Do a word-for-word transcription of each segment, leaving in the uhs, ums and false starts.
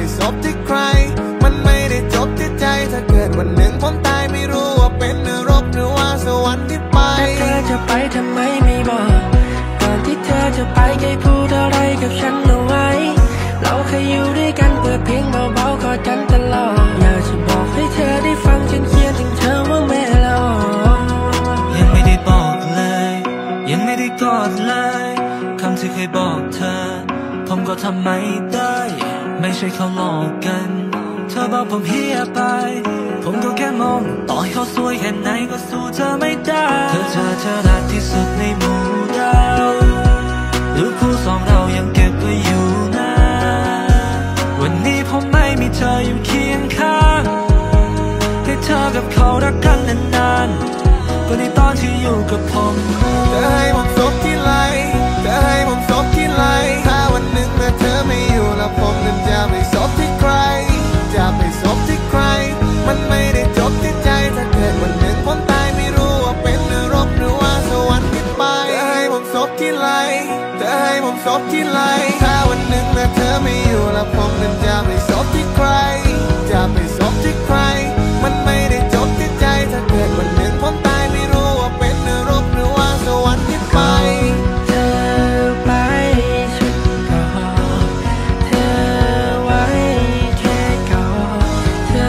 จบที่ใครมันไม่ได้จบที่ใจถ้าเกิดวันหนึ่งผมตายไม่รู้ว่าเป็นนรกหรือว่าสวรรค์ที่ไปเธอจะไปทำไมไม่บอกก่อนที่เธอจะไปเคยพูดอะไรกับฉันเอาไว้เราเคยอยู่ด้วยกันเปิดเพลงเบาๆกอดกันตลอดอยากจะบอกให้เธอได้ฟังฉันเขียนถึงเธอว่าแม่เรายังไม่ได้บอกเลยยังไม่ได้กอดเลยคำที่เคยบอกเธอผมก็ทำไม่ได้ไม่ใช่เขาหลอกกันเธอบอกผมเฮียไปผมก็แค่มองต่อให้เขาสวยแค่ไหนก็สู้เธอไม่ได้เธอเธอเธอรักที่สุดในหมู่ดาวรูปคู่สองเรายังเก็บไว้อยู่นะวันนี้ผมไม่มีเธออยู่เคียงข้างให้เธอกับเขารักกันนานๆก็ในตอนที่อยู่กับผมเธอให้ผมซบที่ไหลเธอให้ผมซบที่ไหลถ้าวันหนึ่งเมื่อเธอไม่อยู่แล้วผมนั้นจะไปซบที่ใครจะไปซบที่ใครมันไม่ได้จบที่ใจถ้าเกิดวันหนึ่งผมตายไม่รู้ว่าเป็นนรกหรือว่าสวรรค์ที่ไปเธอให้ผมซบที่ไหลเธอให้ผมซบที่ไหลถ้าวันหนึ่งเมื่อเธอไม่อยู่แล้วผมนั้นจะไปซบที่ใครจะไปซบที่ใครมันไม่ได้จบที่ใจถ้าเกิดวันหนึ่งผมตายไม่รู้ว่าเป็นนรกหรือว่าสวรรค์ที่ไปเธอไปฉันก็เธอไว้แค่กอดเธอ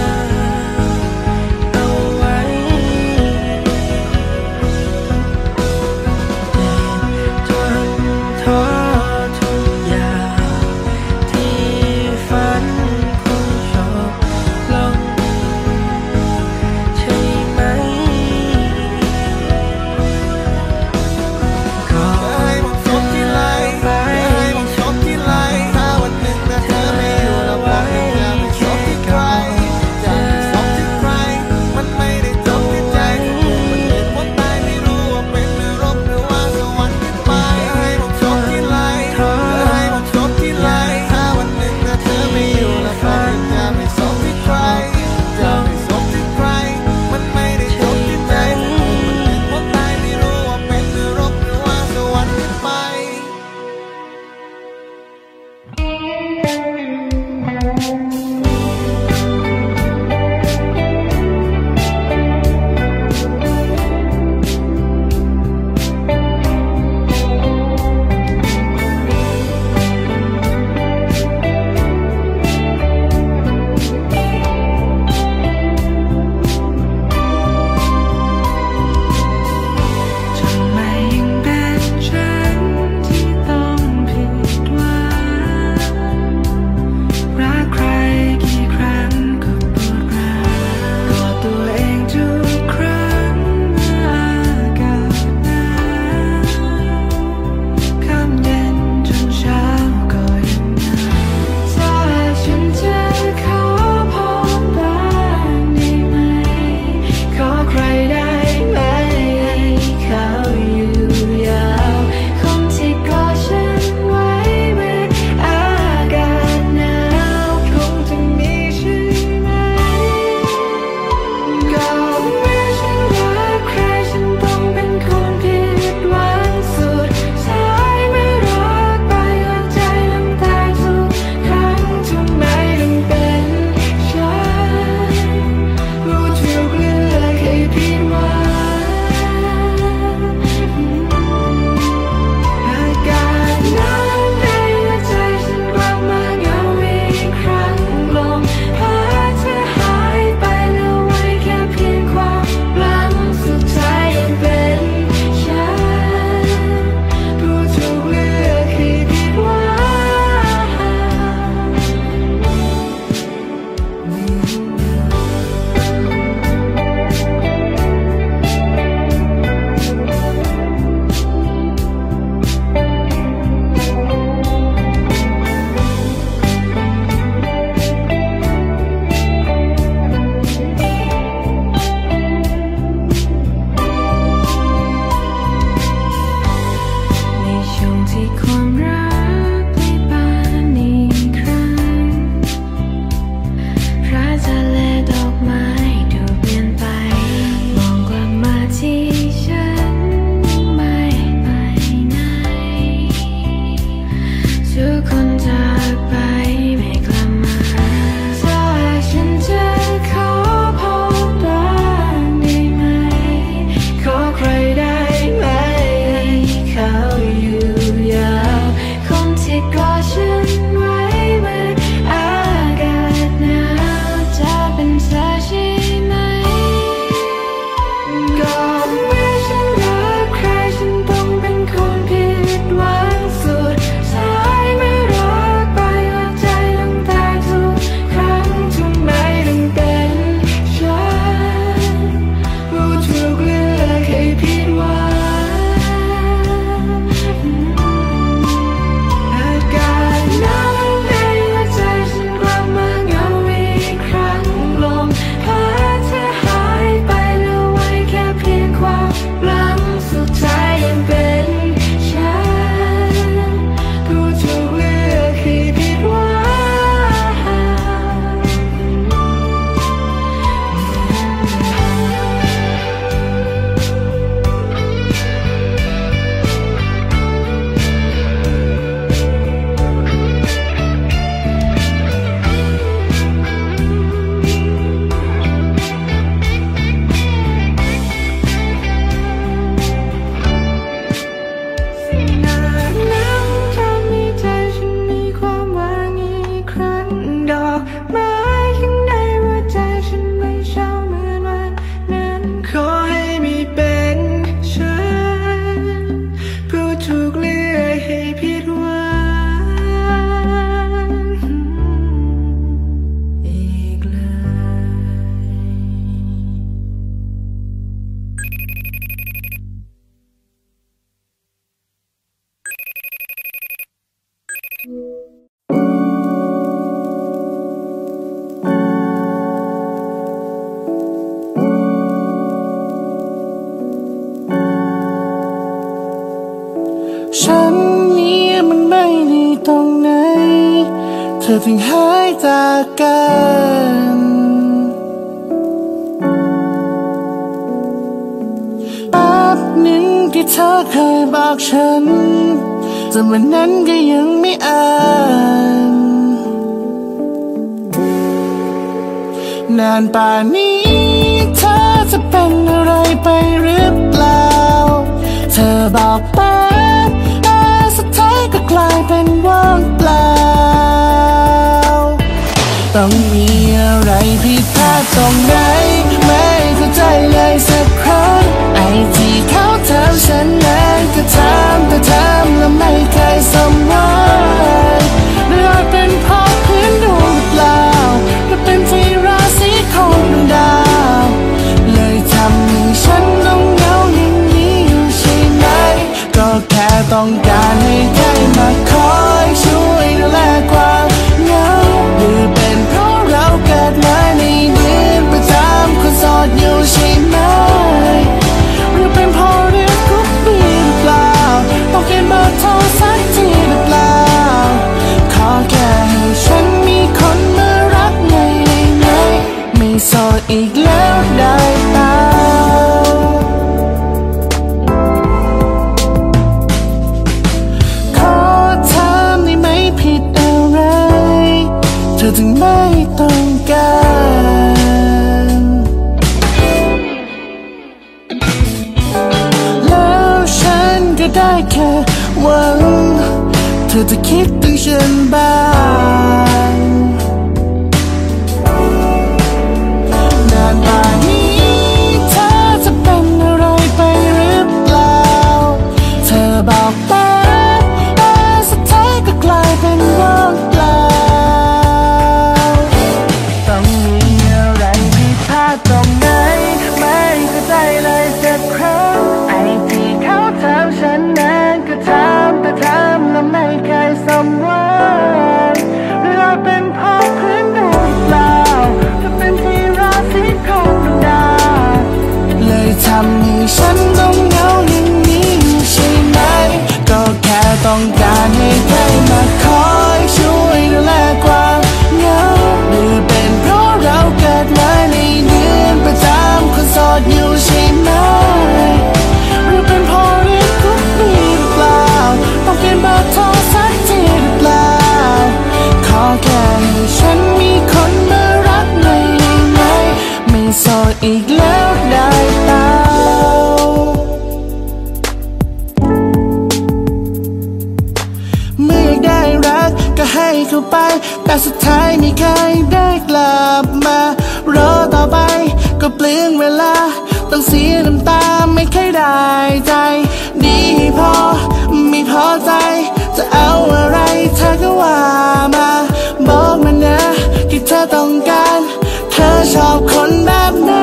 เอาไว้จนท้อทุกอย่างที่ฝันถึงหายจากกันแป๊บหนึ่งที่เธอเคยบอกฉันแต่วันนั้นก็ยังไม่อ่านนานป่านนี้เธอจะเป็นอะไรไปหรือเปล่าเธอบอกไปแต่สุดท้ายก็กลายเป็นว่างเปล่าต้องมีอะไรผิดพลาดตรงไหนไม่เข้าใจเลยสักครั้งไอ้ที่เขาถามฉันนั้นก็ถามแต่ถามแล้วไม่เคยสมหวังหรืออาจเป็นเพราะพื้นดวงหรือเปล่าหรือเป็นที่ราศีของดาวเลยทำให้ฉันต้องเหงาอย่างนี้อยู่ใช่ไหมก็แค่ต้องการให้ใครมาคอยช่วยดูแลความเหงาหรือเป็นเพราะเราเกิดมาในเดือนประจำคนโสดอยู่ใช่ไหมหรือเป็นเพราะเรื่องทุกปีหรือเปล่าต้องเก็บมาโทรสักทีหรือเปล่าขอแค่ให้ฉันมีคนมารักไงไงไม่โสดอีกแล้วได้เปล่าขอถามได้ไหมผิดอะไรเธอถึงไม่ต้องการแล้วฉันก็ได้แค่หวังเธอจะคิดถึงฉันบ้างนานป่านนี้เธอจะเป็นอะไรไปหรือเปล่าเธอบอกไปแต่สุดท้ายก็กลายเป็นว่างเปล่าต้องมีอะไรผิดพลาดตรงไหนไม่เข้าใจเลยสักครั้งไอ้ที่เขาถามฉันนั้นก็ถามแต่ถามแล้วไม่เคยสมหวังหรืออาจเป็นเพราะพื้นดวงเปล่าหรือเป็นที่ราศีของดาวเลยทำให้ฉันต้องเหงาอย่างนี้อยู่ใช่ไหมก็แค่ต้องการให้ใครมาคอยช่วยดูแลความเหงาหรือเป็นเพราะเราเกิดมาในเดือนประจำคนโสดอยู่ใช่ไหมหรือเป็นเพราะเรื่องทุกปีหรือเปล่าต้องเปลี่ยนเบอร์โทรสักทีหรือเปล่าขอแค่ให้ฉันมีคนมารักไงไงไม่โสดอีกแล้วได้เปล่าเมื่ออยากได้รักก็ให้เข้าไปแต่สุดท้ายไม่เคยได้กลับมารอต่อไปก็เปลืองเวลาต้องเสียน้ำตาไม่เคยได้ใจดีพอไม่พอใจจะเอาอะไรเธอก็ว่ามาบอกมานะที่เธอต้องการเธอชอบคนแบบไหน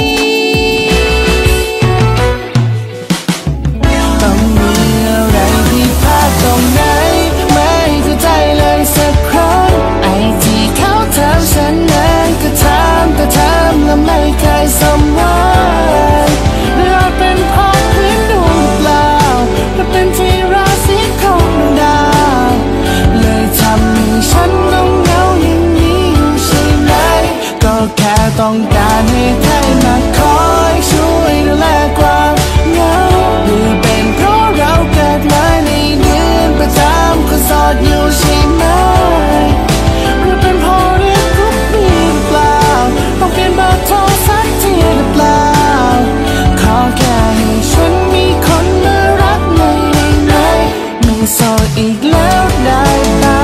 ต้องมีอะไรผิดพลาดตรงไหนไม่เข้าใจเลยสักครั้งไอ้ที่เขาถามฉันนั้นก็ถามแต่ถามแล้วไม่เคยสมหวังหรืออาจเป็นเพราะพื้นดวงหรือเปล่าหรือเป็นที่ราศีของดาวเลยทำให้ฉันต้องเหงาอย่างนี้อยู่ใช่ไหมก็แค่ต้องการให้ใครมาคอยช่วยดูแลความเหงาหรือเป็นเพราะเราเกิดมาในเดือนประจำคนโสดอยู่ใช่ไหมหรือเป็นเพราะเรื่องทุกปีหรือเปล่าต้องเปลี่ยนเบอร์โทรสักทีหรือเปล่าขอแค่ให้ฉันมีคนมารักในในไม่โสดอีกแล้วได้เปล่า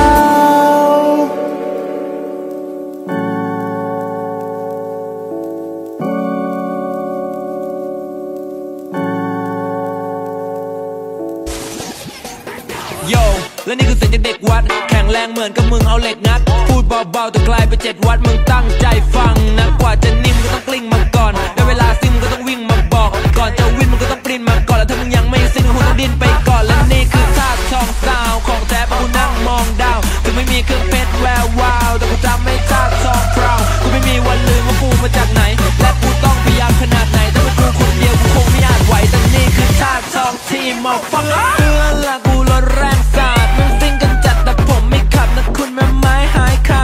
โยและนี่คือเสียงจากเด็กวัดแข็งแรงเหมือนกับมึงเอาเหล็กงัดพูดเบาๆแต่กลายเป็นเจ็ดวัดมึงตั้งใจฟังนะกว่าจะนิ่มก็ต้องกลิ้งมาก่อนได้เวลาซิมก็ต้องวิ่งมาบอกก่อนจะวิ่งมันก็ต้องปริ้นมาก่อนแล้วถ้ามึงยังไม่ซิงก็คงต้องดิ้นไปก่อนและนี่คือท่าทองสาวของแท้เพราะกูนั่งมองดาวถึงไม่มีเครื่องเพชรแวววาวแต่กูจำไม่ท่าทองพราวกูไม่มีวันลืมว่ากูมาจากไหนและกูต้องพยายามขนาดไหนถ้าเป็นกูคนเดียวกูคงไม่อาจไหวแต่นี่คือท่าทองที่มาฟังเพื่อนละกูรถแรงสาดมึงซิงกันจัดแต่ผมไม่ขับนะคุณแม่ไม้หายขา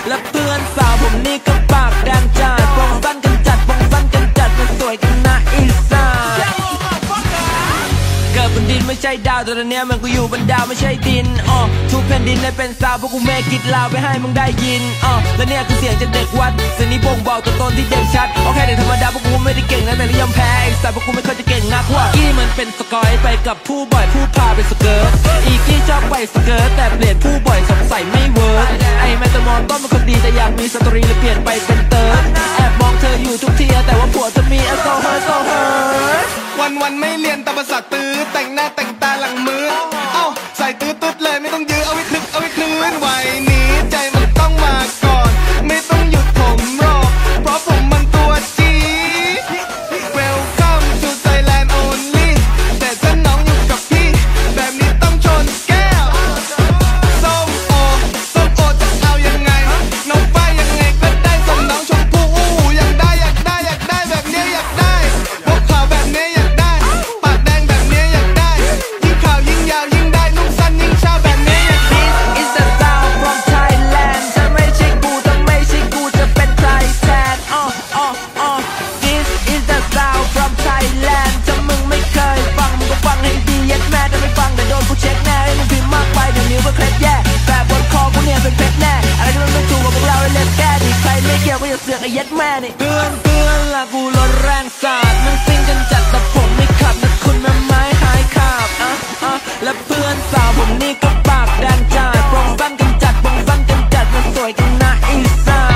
และเพื่อนสาวผมนี่ก็ปากแดงจัดปองสั้นกันจัดปองสั้นกันจัดมันสวยกันนะอีสานเกิดบนดินไม่ใช่ดาวแต่ตอนนี้มันก็อยู่บนดาวไม่ใช่ดินอ๋อทุกแผ่นดินเลยเป็นสาวพวกกูเมกิดลาวไปให้มึงได้ยินอ๋อและเนี่ยคือเสียงจากเด็กวัดเสียงนี้บ่งบอกตัวตนที่เด่นชัดโอเคเด็กธรรมดาพวกกูไม่ได้เก่งนะแต่ยอมแพ้ไอ้สาวพวกกูไม่ค่อยจะเก่งนักว่ากี้มันเป็นสกอยไปกับผู้บ่อยผู้พาไปสเกิร์ตอีกี้ชอบไปสเกิร์ตแต่เปลี่ยนผู้บ่อยสงสัยไม่เวิร์กไอ้แมตมอนต้นเป็นคนดีแต่อยากมีสตรีเลยเปลี่ยนไปเป็นเติร์ดแอบมองเธออยู่ทุกทีแต่ว่าผัวจะมีโซเฮอร์โซเฮอร์วันวันไม่เรียนแต่ภาษาตื้อแต่งหน้าแต่งตาหลังมือเอ้าใส่ตื้อตุ๊ดเลยไม่ต้องยื้อเอาไว้คลึกเอาไว้คลื่นไหวนี้ใจมันต้องมาก่อนไม่ต้องหยุดผมรอเพราะผมมันตัวจีWelcome to Thailand only แต่ถ้าน้องอยู่กับพี่แบบนี้ต้องชนแก้วส้มโอส้มโอจะเอายังไงน้องป้ายยังไงก็ได้ส่งน้องชมพู่อู้อยากได้อยากได้อยากได้แบบนี้อยากได้พวกขาวแบบนี้อยากได้ปากแดงแบบนี้อยากได้ยิ่งขาวยิ่งยาวยิ่งได้นุ่งสั้นยิ่งชอบแบบนี้อยากได้ This is the sound from Thailand ถ้าไม่ใช่กูถ้าไม่ใช่กูจะเป็นใครแทนอ๋ออ๋ออ๋อ This is the sound from Thailand ถ้ามึงไม่เคยฟังมึงก็ฟังให้ดีเย็ดแม่ถ้าไม่ฟังเดี๋ยวโดนกูเช็คแน่ให้มึงพิมพ์มากไปเดี๋ยวนิ้วก็เคล็ดแย่แบบบนคอกูเนี่ยเป็นเพชรแน่อะไรที่มันไม่ถูกกับพวกเราให้เล่นแก้ดิใครไม่เกี่ยวก็อย่าเสือกไอ้เย็ดแม่นี่เพื่อนเพื่อนละกูรถแรงสาดมึงซิ่งกันจัดแต่ผมไม่ขับนะคุณแม่ไม้หายขาบอ่ะอ่ะและเพื่อนสาวผมนี่ก็ปากแดงจัดปองสั้นกันจัดปองสั้นกันจัดมันสวยกันนะอีสาน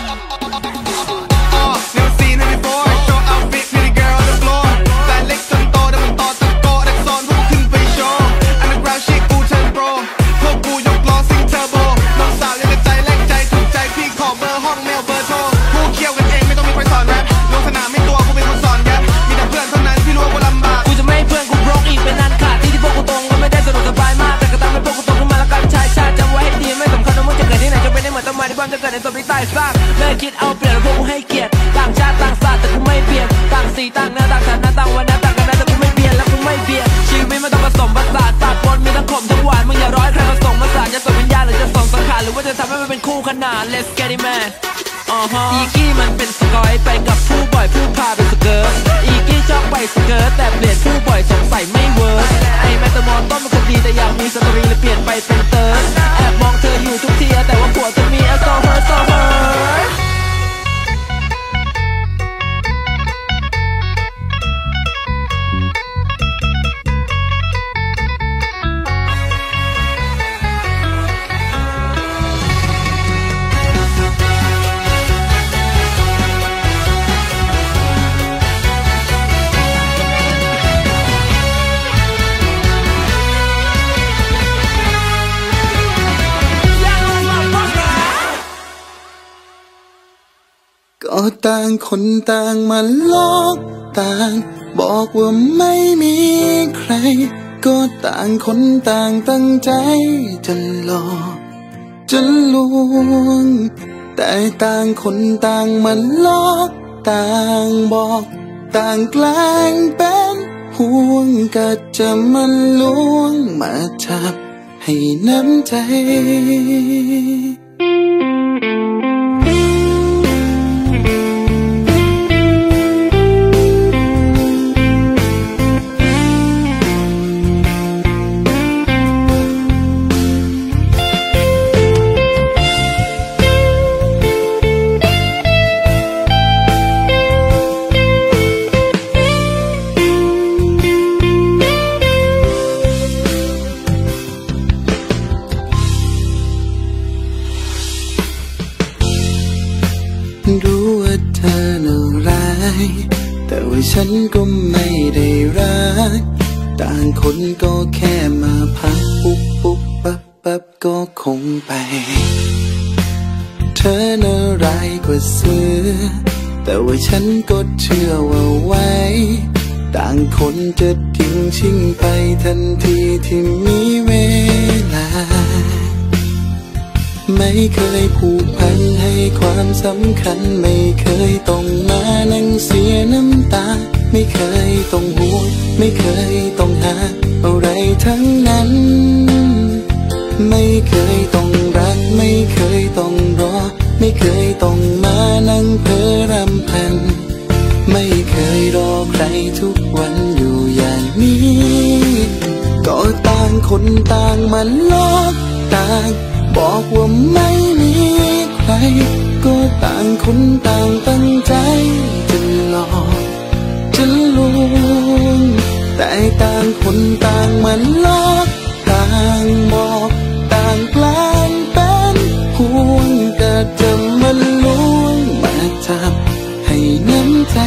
Oh, never seen it before. Show outfit, pretty girl on the floor. แต่เล็กจนโตแต่มันต่อตะโกดักซอนพวกกูขึ้นไปโชว์ Underground shit กูเทิร์นโปรพวกกูยกล้อซิงเทอร์โบน้องสาวยังกระใจแลกใจถูกใจพี่ขอเบอร์ห้องเมลเบอร์โทรผู้เคี่ยวกันเองไม่ต้องมีใครสอนแรปลงสนามไม่ตัวกูเป็นคนสอนแรปมีแต่เพื่อนเท่านั้นที่รู้ว่ากูลำบากกูจะไม่ให้เพื่อนกูบล็อกอีกเป็นนันขาดที่ที่พวกกูตรงก็ไม่ได้สะดวกสบายมากแต่ก็ตามให้พวกกูตรงขึ้นมาแล้วกันชายชาติจำไว้ให้ดีไม่สำคัญว่ามึงจะเกิดที่ไหนจะเป็นได้เหมือนต้นไม้ที่บ้านจะเกิดในต้นที่ใต้ซากเลิกคิดเอาเปลี่ยนพวกกูให้เกียรติต่างชาติต่างศาสตร์แต่กูไม่เปลี่ยนต่างสีต่างหน้าต่างฐานะต่างวันนะต่างกันนะแต่กูไม่เปลี่ยนและกูไม่เปลี่ยนชีวิตไม่ต้องผสมผสานปากปนมีทั้งขมทั้งหวานมึงอย่าร้อยใครผสมผสานจะส่งวิญญาณหรือจะส่งสังขารหรือว่าจะทำให้มันเป็นคู่ขนาน Let's get it manอ๋อฮะอีกี้มันเป็นสกอยไปกับผู้บ่อยผู้พาไปสเกิร์ตอีกี้ชอบไปสเกิร์ตแต่เปลี่ยนผู้บ่อยสงสัยไม่เวิร์กไอ้แมตมอนต้นเป็นคนดีแต่อยากมีสตรีเลยเปลี่ยนไปเป็นเติร์ดแอบมองเธออยู่ทุกทีแต่ว่าผัวจะมีโซเฮอร์โซเฮอร์ก็ต่างคนต่างมาลอกต่างบอกว่าไม่มีใครก็ต่างคนต่างตั้งใจจะหลอกจะลวงแต่ต่างคนต่างมาลอกต่างบอกต่างแกล้งเป็นห่วงก็จะมาลวงมาจับให้น้ำใจรู้ว่าเธอน่าร้ายแต่ว่าฉันก็ไม่ได้รักต่างคนก็แค่มาพักปุ๊บปุ๊บปั๊บปั๊บก็คงไปเธอน่าร้ายกว่าเสือแต่ว่าฉันก็เชื่อว่าไว้ต่างคนจะทิ้งชิ่งไปทันทีที่มีเวลาไม่เคยผูกพันให้ความสำคัญไม่เคยต้องมานั่งเสียน้ำตาไม่เคยต้องห่วงไม่เคยต้องหาอะไรทั้งนั้นไม่เคยต้องรักไม่เคยต้องรอไม่เคยต้องมานั่งเพ้อรำพันไม่เคยรอใครทุกวันอยู่อย่างนี้ก็ต่างคนต่างมาลอกต่างบอกว่าไม่มีใครก็ต่างคนต่างตั้งใจจะหลอกจะลวงแต่ต่างคนต่างมาลอกต่างบอกต่างแปลงเป็นห่วงก็จะมาลวงมาจับให้น้ำใจ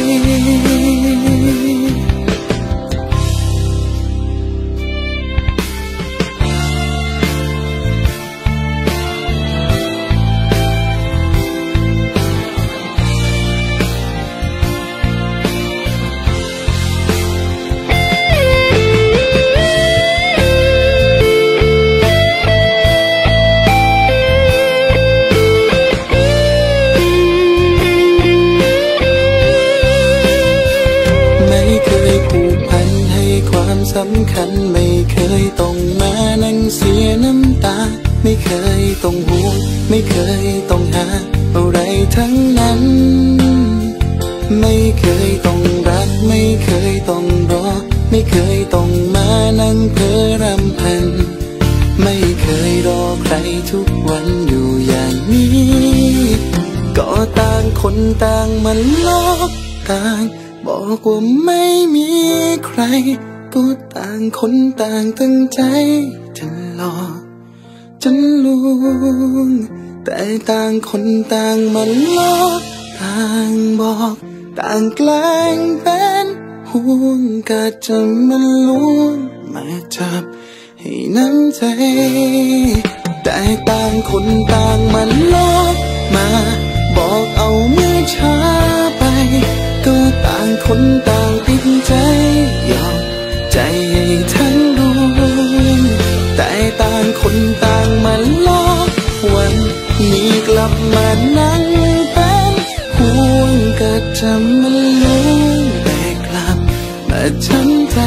สำคัญไม่เคยต้องมานั่งเสียน้ำตาไม่เคยต้องห่วงไม่เคยต้องหาอะไรทั้งนั้นไม่เคยต้องรักไม่เคยต้องรอไม่เคยต้องมานั่งเพ้อรำพันไม่เคยรอใครทุกวันอยู่อย่างนี้ก็ต่างคนต่างมาลอกต่างบอกว่าไม่มีใครก็ต่างคนต่างตั้งใจจะหลอกจะลวงแต่ต่างคนต่างมาลอกต่างบอกต่างแกล้งเป็นห่วงก็จะมาลวงมาจับให้น้ำใจแต่ต่างคนต่างมาลอกมาบอกเอาเมื่อช้าไปก็ต่างคนต่างติดใจยอมใจให้ทั้งดวงแต่ต่างคนต่างมาลอกวันนี้กลับมานั่งเป็นห่วงก็จะมาลวงแต่กลับมาช้ำใจ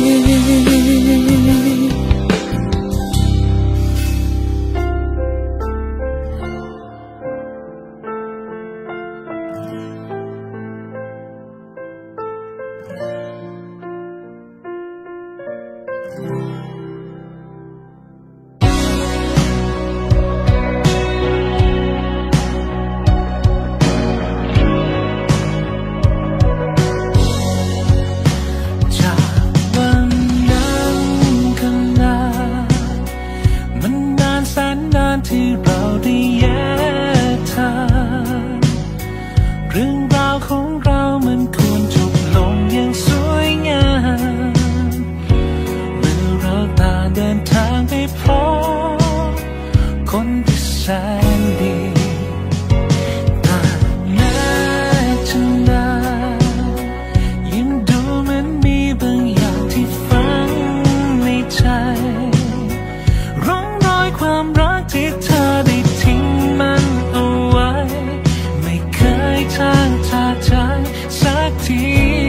ที่เราได้แยกทางเรื่องราวของเรามันควรจบลงอย่างสวยงามเมื่อเราต่างเดินทางไปพบคนที่แสนดีต่างแม้จะนานยังดูเหมือนมีบางอย่างที่ฝังในใจร่องรอยความรักที่เธอได้ทิ้งมันเอาไว้ไม่เคยจางจากใจสักที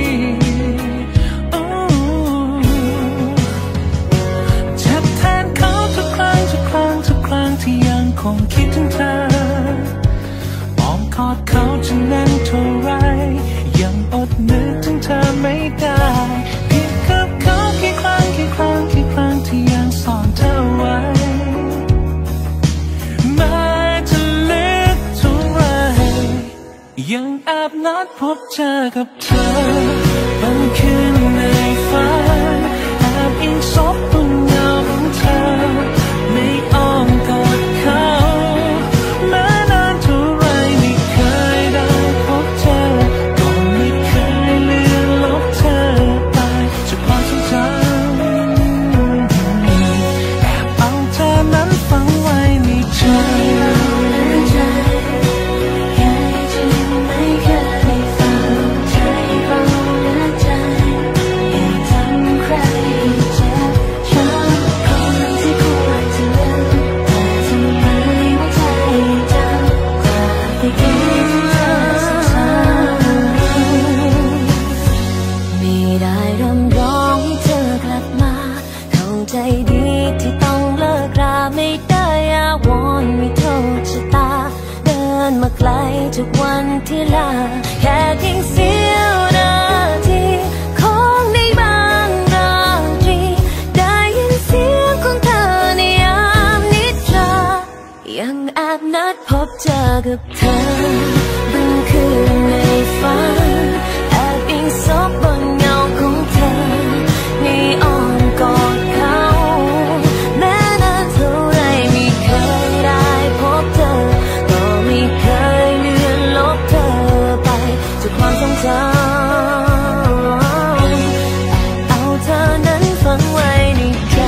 เจ็บแทนเขาทุกครั้งทุกครั้งทุกครั้งที่ยังคงคิดถึงเธออ้อมกอดเขาจะแน่นเท่าไรยังอดนึกถึงเธอไม่ได้ผิดกับเขากี่ครั้งกี่ครั้งกี่ครั้งที่ยังซ่อนเธอไว้ยังแอบนัดพบเจอกับเธอบางคืนในฝันแอบอิงซบบนเงาของเธอไม่อ้อมกอดเขาแม้นานเท่าไรไม่เคยได้พบเจอก็ไม่เคยเลือนลบเธอไปจากความทรงจำแอบเอาเธอนั้นฝังไว้ในใจชนมาไกลทุกวันที่ลาแค่เพียงเสี้ยวนาทีของในบางราตรีได้ยินเสียงของเธอในยามนิทรายังแอบนัดพบเจอกับเธอบนคืนในฝันแอบอิงซบบนเงาของเธอในอ้อมกอดเขาแม้นานเท่าไรไม่เคยได้พบเธอก็ไม่เคยเลือนลบเธอไปจากความทรงจำเอาเธอนั้นฝังไว้ในใจ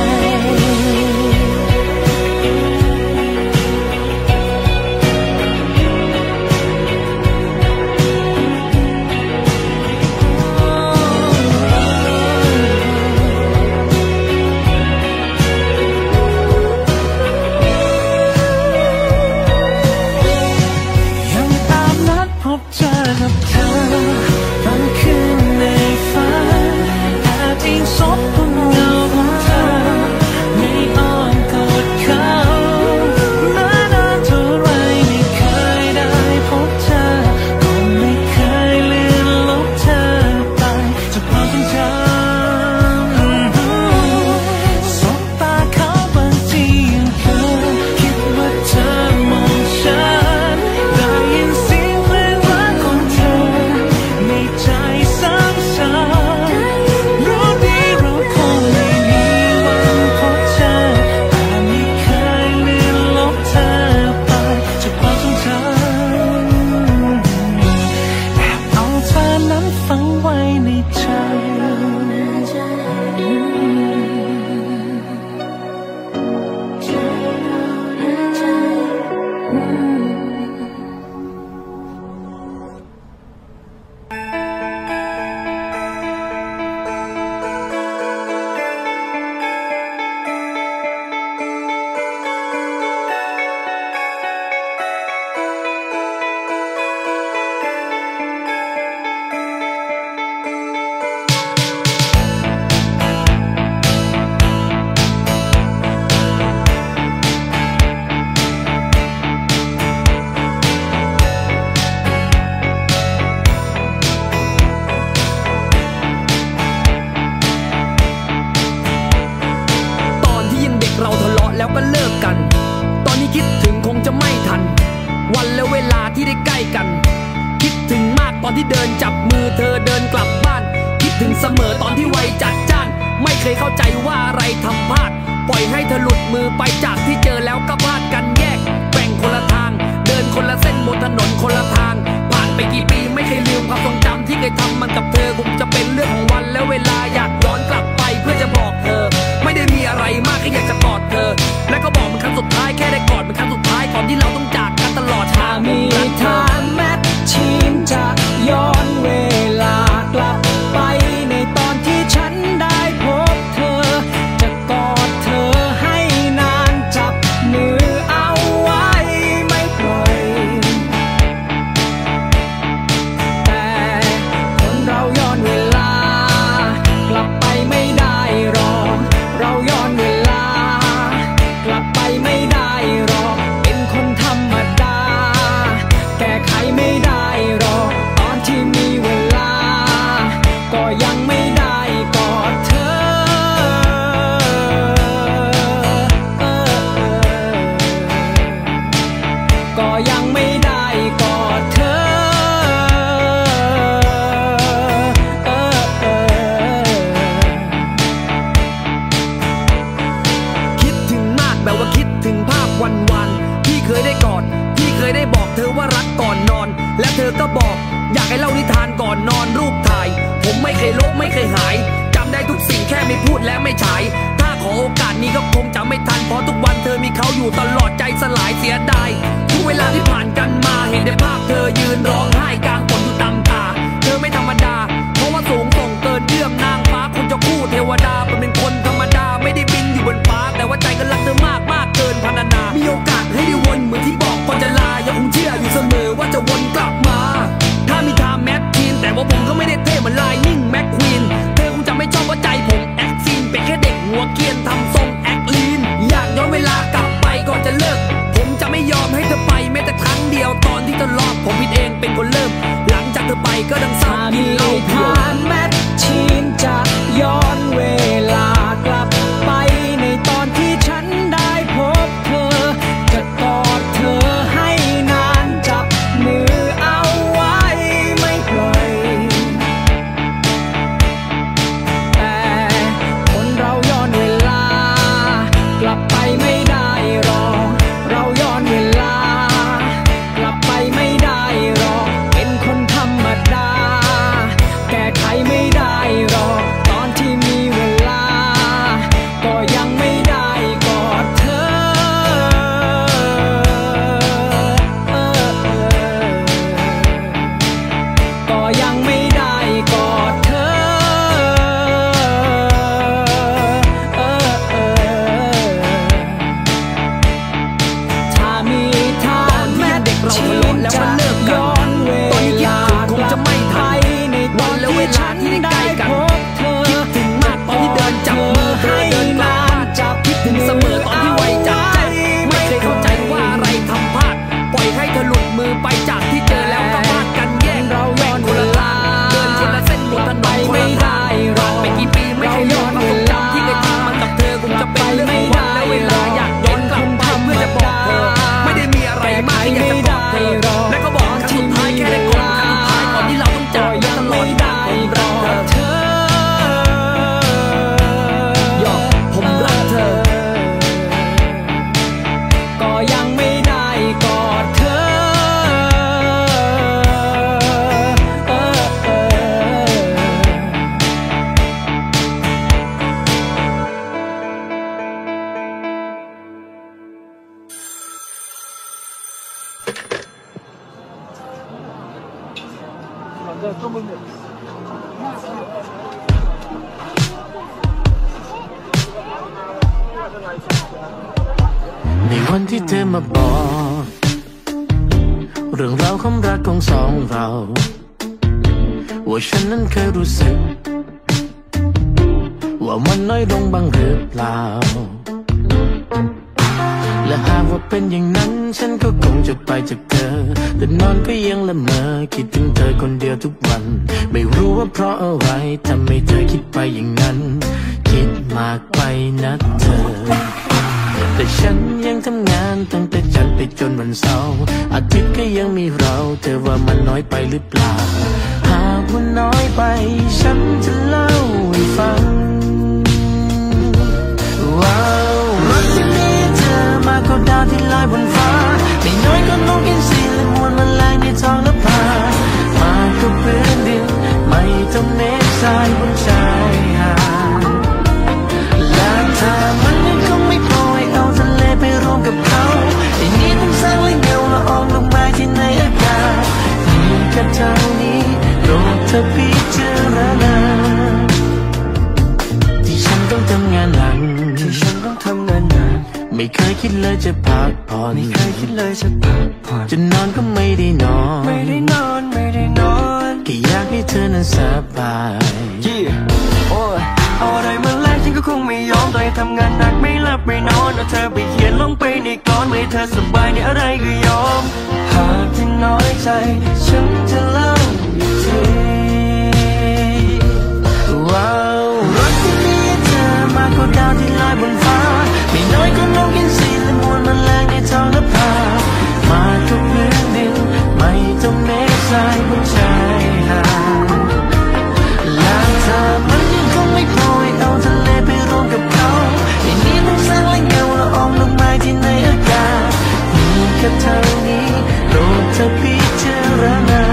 ในวันที่เธอมาบอกเรื่องราวความรักของสองเราว่าฉันนั้นเคยรู้สึกว่ามันน้อยลงบ้างหรือเปล่าและหากว่าเป็นอย่างนั้นฉันก็คงจะไปจากเธอแต่นอนก็ยังละเมอคิดถึงเธอคนเดียวทุกวันไม่รู้ว่าเพราะอะไรทำให้เธอคิดไปอย่างนั้นคิดมากไปนะเธอแต่ฉันยังทำงานตั้งแต่จันทร์ไปจนวันเสาร์อาทิตย์ก็ยังมีเราเธอว่ามันน้อยไปหรือเปล่าหากว่าน้อยไปฉันจะเล่าให้ฟังว้าวรักที่มีเธอมากกว่าดาวที่ลอยบนฟ้าไม่น้อยก็นกอินทรีและมวลแมลงในท้องนภามากกว่าพื้นดินไม่ต้องเมฆทรายบนชายหาดและเธอมันยังคงไม่พอให้เอาทะเลไปรวมกับเขาไอ้นี้ต้องสร้างและเงาละอองลงมาที่ในอากาศมีแค่เท่านี้โปรดเธอพิจารณาที่ฉันต้องทำงานหนักที่ฉันต้องทำงานหนักไม่เคยคิดเลยจะพักผ่อนไม่เคยคิดเลยจะพักผ่อนจะนอนก็ไม่ได้นอนไม่ได้นอนไม่ได้นอนแค่อยากให้เธอนั้นสบายโอ้ยเอาอะไรมาแลกฉันก็คงไม่ยอมต่อให้ทำงานหนักไม่หลับไม่นอนเอาเธอไปเขียนลงไปในกลอนไม่เธอสบายในอะไรก็ยอมหากที่น้อยใจฉันจะเล่าอีกทีว้าวรักที่มีเธอมากกว่าดาวที่ลอยบนฟ้าไม่น้อยก็นกอินทรีและมวลแมลงในท้องนภามากกว่าพื้นดินไม่ต้องเมฆทรายบนชายหาดและเธอมันยังคงไม่พอให้เอาทะเลไปรวมกับเขาไอ้นี้ต้องสร้างและเงาละอองลงมาที่ในอากาศมีแค่เท่านี้โปรดเธอพิจารณา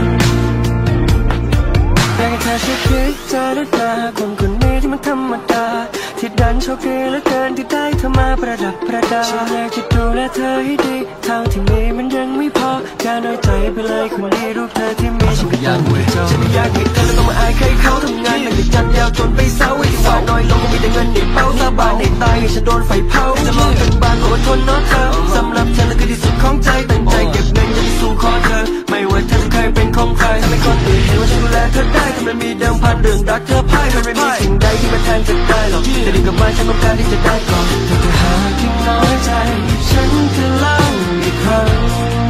แต่เธอช่วยพิจารณาคนคนนี้ที่มันธรรมดาที่ดันโชคดีเหลือเกินที่ได้เธอมาประดับประดาฉันอยากจะดูแลเธอให้ดีเท่าที่มีมันยังไม่พออย่าน้อยใจไปเลยคนนี้รูปเธอที่มีฉันก็ยังไม่จบฉันไม่อยากให้เธอต้องมาอายใครเขาทำงานมันจะจัดยาวจนไปเศร้าไอ้ที่ว่าน้อยลงก็มีแต่เงินในเป้าสาบานในตายให้ฉันโดนไฟเผาจะลองกันบ้านอดทนเนาะเธอสำหรับฉันนั่นคือที่สุดของใจตั้งใจเก็บเงินจะไปสู่ขอเธอไม่ว่าเธอจะเคยเป็นของใครทำให้คนอื่นเห็นว่าฉันดูแลเธอได้แต่มันมีเดิมพันเรื่องรักเธอพ่ายมันไม่มีสิ่งใดที่มาแทนจะได้หรอกแต่ดีกับมันฉันต้องการที่จะได้ก่อนแต่ถ้าหากที่น้อยใจฉันจะเล่าอีกครั้ง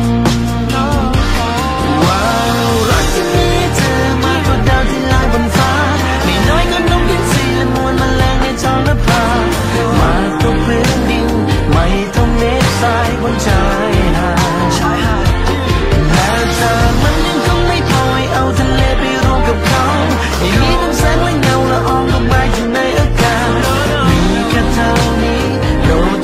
ว้าวรักที่มีเธอมากกว่าดาวที่ลอยบนฟ้าไม่น้อยก็นกอินทรีและมวลแมลงในท้องนภามากกว่าพื้นดินไม่ต้องเมฆทรายบนชายหาดและเธอมันยังคงไม่พอให้เอาทะเลไปรวมกับเขาไอ้นี้ต้องแสงและเงาละอองลงมาอยู่ในอากาศมีแค่เท่านี้โปรด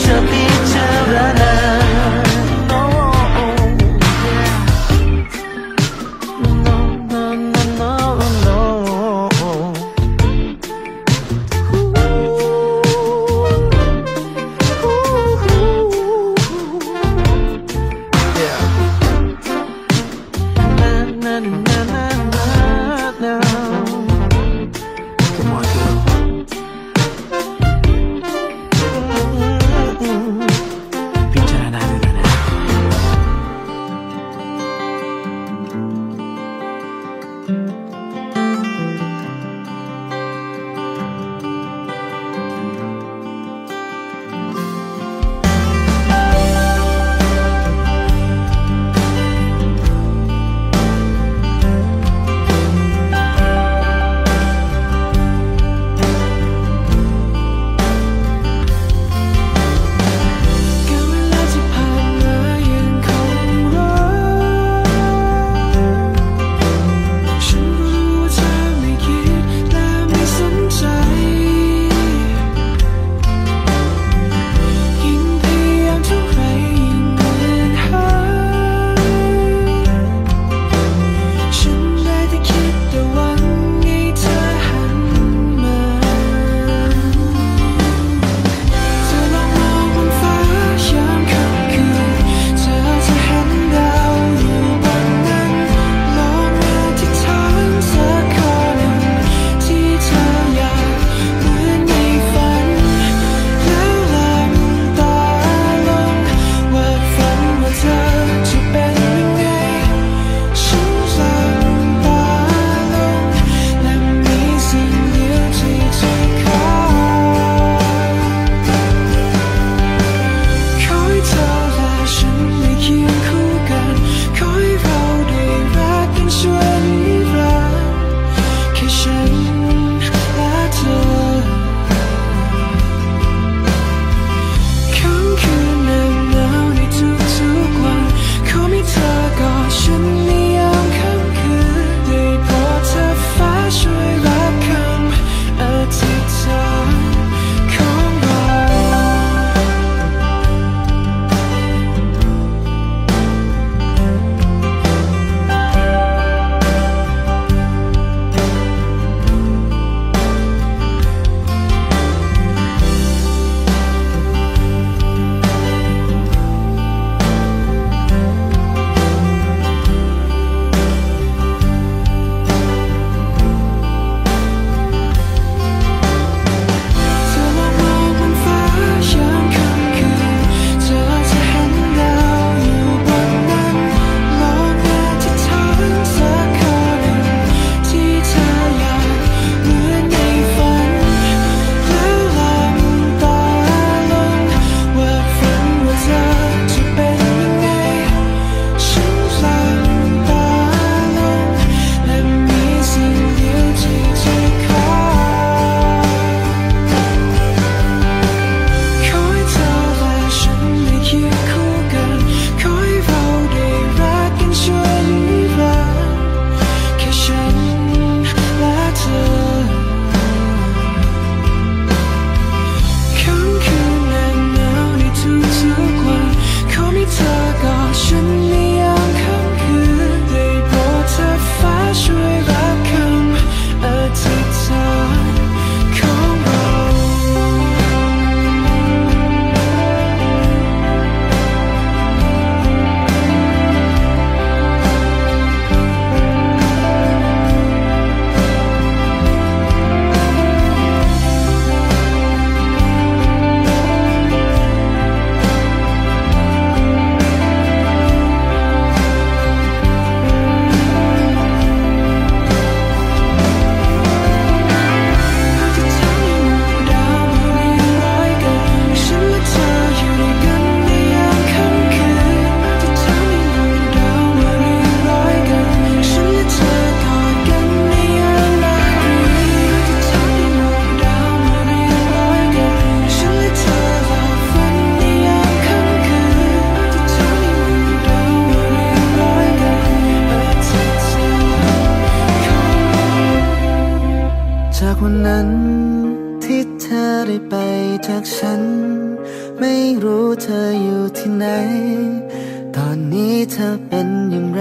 วันนั้นที่เธอได้ไปจากฉันไม่รู้เธออยู่ที่ไหนตอนนี้เธอเป็นอย่างไร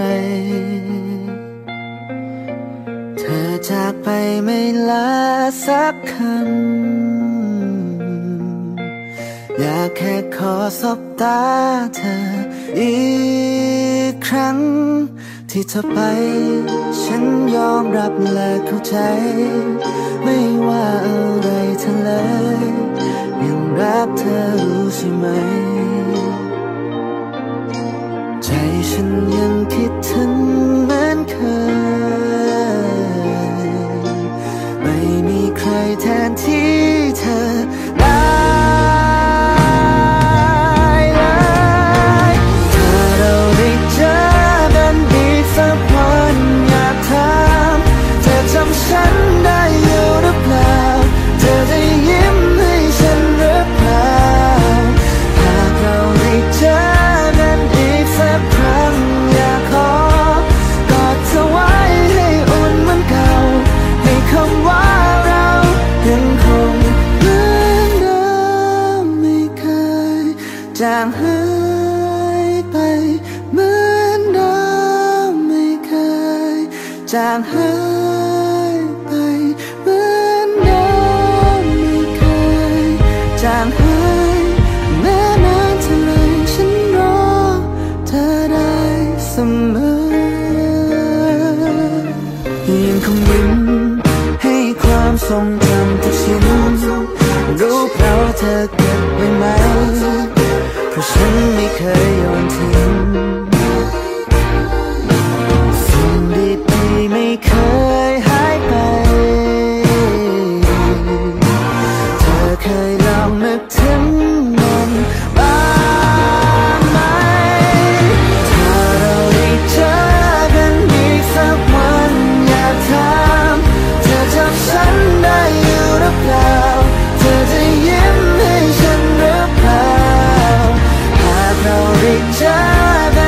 เธอจากไปไม่ลาสักคำอยากแค่ขอสบตาเธออีกครั้งที่เธอไปฉันยอมรับและเข้าใจไม่ว่าอะไรเธอเลยยังรักเธอรู้ใช่ไหมใจฉันยังคิดถึงเหมือนเคยไม่มีใครแทนที่เธอได้เลยถ้าเราได้เจอกันอีกสักวันอยากถามเธอจำฉันได้อยู่หรือเปล่าเธอได้ยิ้มให้ฉันหรือเปล่าหากเราได้เจอกันอีกสักครั้งอยากขอกอดเธอไว้ให้อุ่นเหมือนเก่าให้คำว่าเรายังคงเหมือนเดิมไม่เคยจางหายไปเหมือนเดิมไม่เคยจางหายไปเหมือนเดิมไม่เคยจางหายแม้นานเท่าไรฉันรอเธอได้เสมอยังคงยิ้มให้ความทรงจำทุกชิ้นรู้เพราะเธอเก็บไว้ไหมเพราะฉันไม่เคยโยนทิ้งสิ่งดีๆไม่เคยหายไปเธอเคยลองนึกถึงมันบ้างไหมถ้าเราได้เจอกันอีกสักวันอยากถามเธอจำฉันได้อยู่หรือเปล่าเธอจะยิ้มให้ฉันหรือเปล่าหากเราได้เจอกัน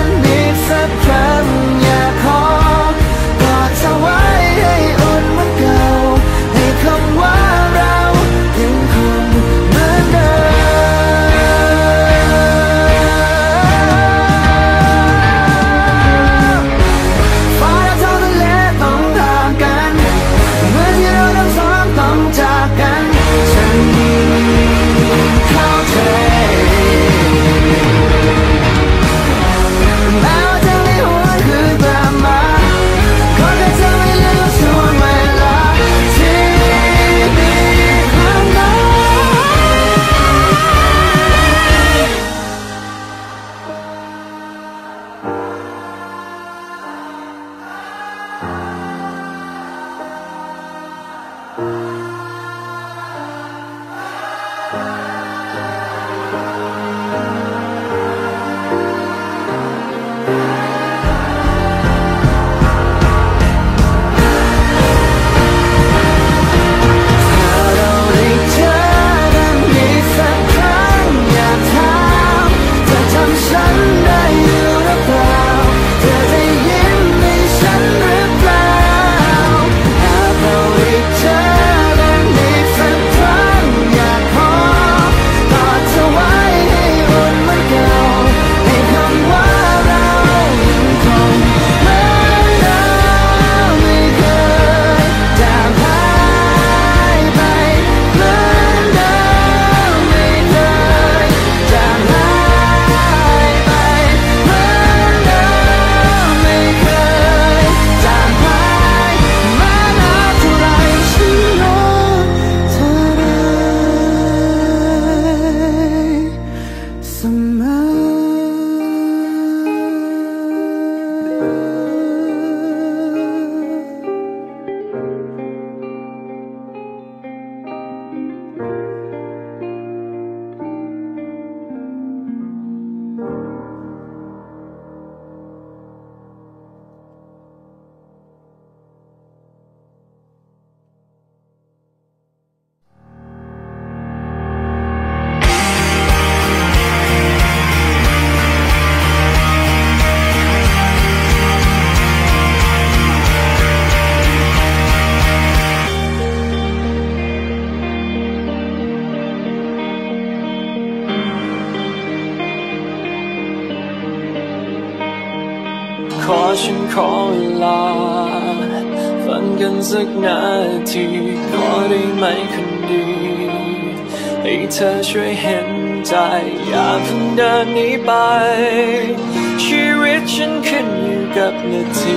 อเวลาฟังกันสักนาทีขอได้ไหมคนดีให้เธอช่วยเห็นใจอย่าเพิ่งเดินหนีไปชีวิตฉันขึ้นอยู่กับนาที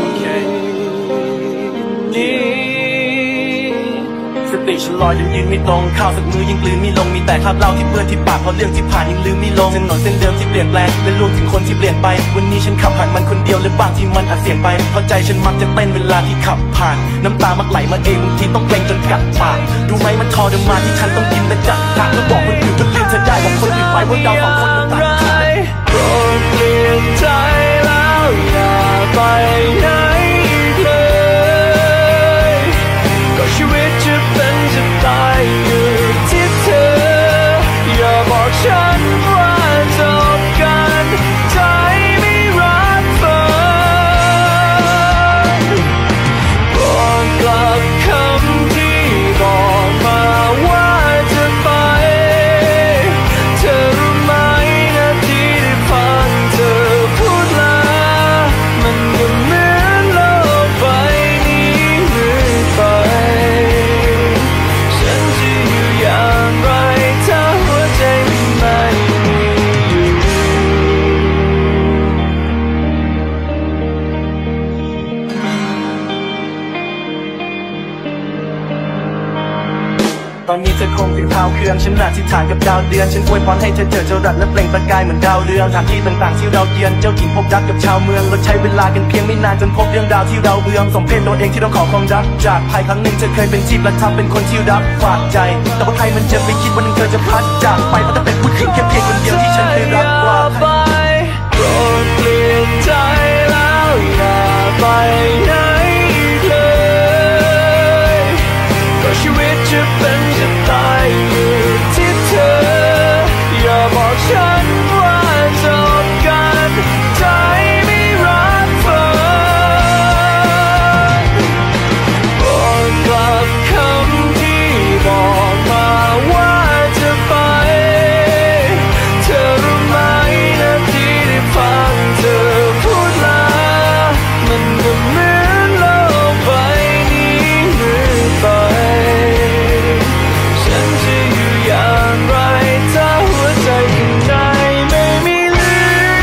นี้สติฉันลอยยังยืนไม่ตรงข้าวสักมือยังกลืนไม่ลงมีแต่คราบเหล้าที่เปื้อนที่ปากเพราะเรื่องที่ผ่านยังลืมไม่ลงเส้นหนอนเส้นเดิมที่เปลี่ยนแปลงและรวมถึงคนที่เปลี่ยนไปวันนี้ฉันขับผ่านมันคนเดียวและบางที่มันอาจเสี่ยงไปเพราะใจฉันมักจะเต้นเวลาที่ขับผ่านน้ำตามักไหลมาเองบางทีต้องเกรงจนกัดปากดูไหมมันทรมานที่ฉันต้องกินและจัดทางแล้วบอกคนอื่นว่าลืมเธอได้บอกคนอื่นไปว่าเราสองคนมันต่างกันโปรดเปลี่ยนใจแล้วอย่าไปไหนชีวิตจะเป็นจะตายอยู่ที่เธออย่าบอกฉันว่าจบกันใจไม่รักเธอบอกกลับคำที่บอกมาว่าจะไปเธอรู้ไหมนาทีที่ฟังเธอพูดลามันก็เหมือนโลกใบนี้เรื่อยไปตอนนี้เธอคงถึงเท้าเครื่องฉันอธิษฐานกับดาวเดือนฉันอวยพรให้เธอเจอเจ้ารักและเปล่งประกายเหมือนดาวเรืองสถานที่ต่างๆที่เราเยือนเจ้าหญิงพบรักกับชาวเมืองเราใช้เวลากันเพียงไม่นานจนพบเรื่องราวที่เราเบื่อสมเพชตัวเองที่ต้องขอความรักจากภายครั้งหนึ่งเธอเคยเป็นที่ประทับเป็นคนที่รักฝากใจแต่ว่าใครมันจะไปคิดวันนึงเธอจะพลัดจากไปเพราะเธอเป็นผู้หญิงแค่เพียงคนเดียวที่ฉันเคยรักกว่าใครโปรดเปลี่ยนใจแล้วอย่าไปไหนชีวิตจะเป็นจะตายอยู่ที่เธออย่าบอกฉันว่าจบกันใจไม่รักเธอบอกกลับคำที่บอกมาว่าจะไปเธอรู้ไหมนาทีที่ฟังเธอพูดลามันก็เหมือนโลกใบนี้เรื่อยไปอย่างไรถ้าหัวใจข้างในไม่มีเหลื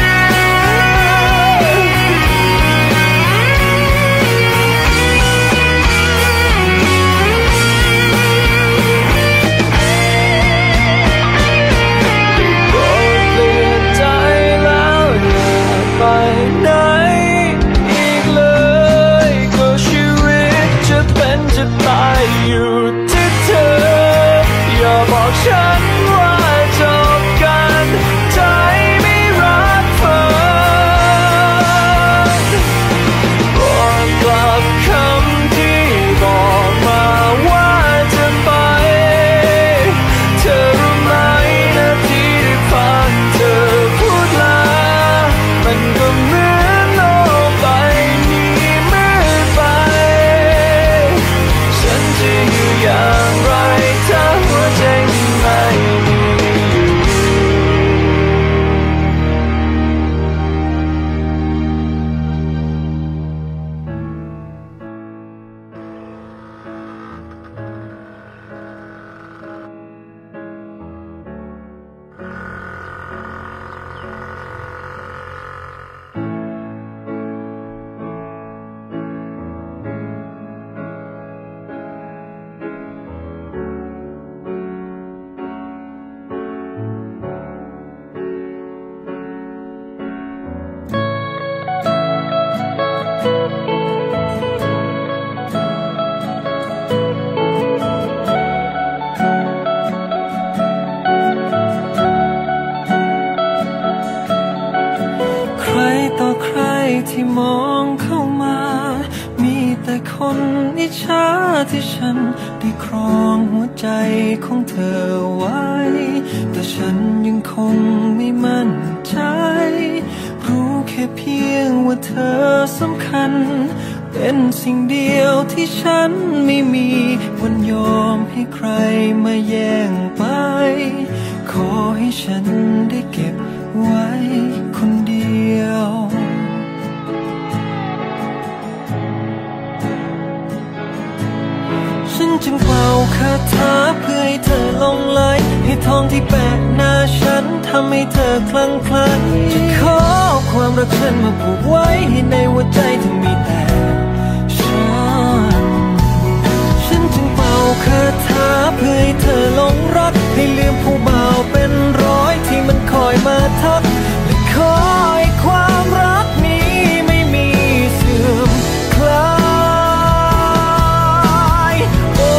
อโปรดเปลี่ยนใจแล้วอย่าไปไหนอีกเลยก็ชีวิตจะเป็นจะตายอยู่ที่เธออย่าบอกฉันว่าจบกันใจไม่รักเธอบอกกลับคำที่บอกมาว่าจะไปเธอรู้ไหมนาทีที่ฟังเธอพูดลามันก็เหมือนโลกใบนี้มืดไปฉันจะอยู่อย่างไรถ้าหัวใจไม่มีที่มองเข้ามามีแต่คนอิจฉาที่ฉันได้ครองหัวใจของเธอไว้แต่ฉันยังคงไม่มั่นใจรู้แค่เพียงว่าเธอสำคัญเป็นสิ่งเดียวที่ฉันไม่มีวันยอมให้ใครมาแย่งไปขอให้ฉันได้เก็บไว้คนเดียวจึงเป่าคาถาเพื่อให้เธอหลงไหลให้ทองที่แปะหน้าฉันทำให้เธอคลั่งไคล้จะขอความรักฉันมาผูกไว้ให้ในหัวใจเธอมีแต่ฉันฉันจึงเป่าคาถาเพื่อให้เธอหลงรักให้ลืมผู้บ่าวเป็นร้อยที่มันคอยมาทักและขอให้ความรักนี้ไม่มีเสื่อมคลายโอ้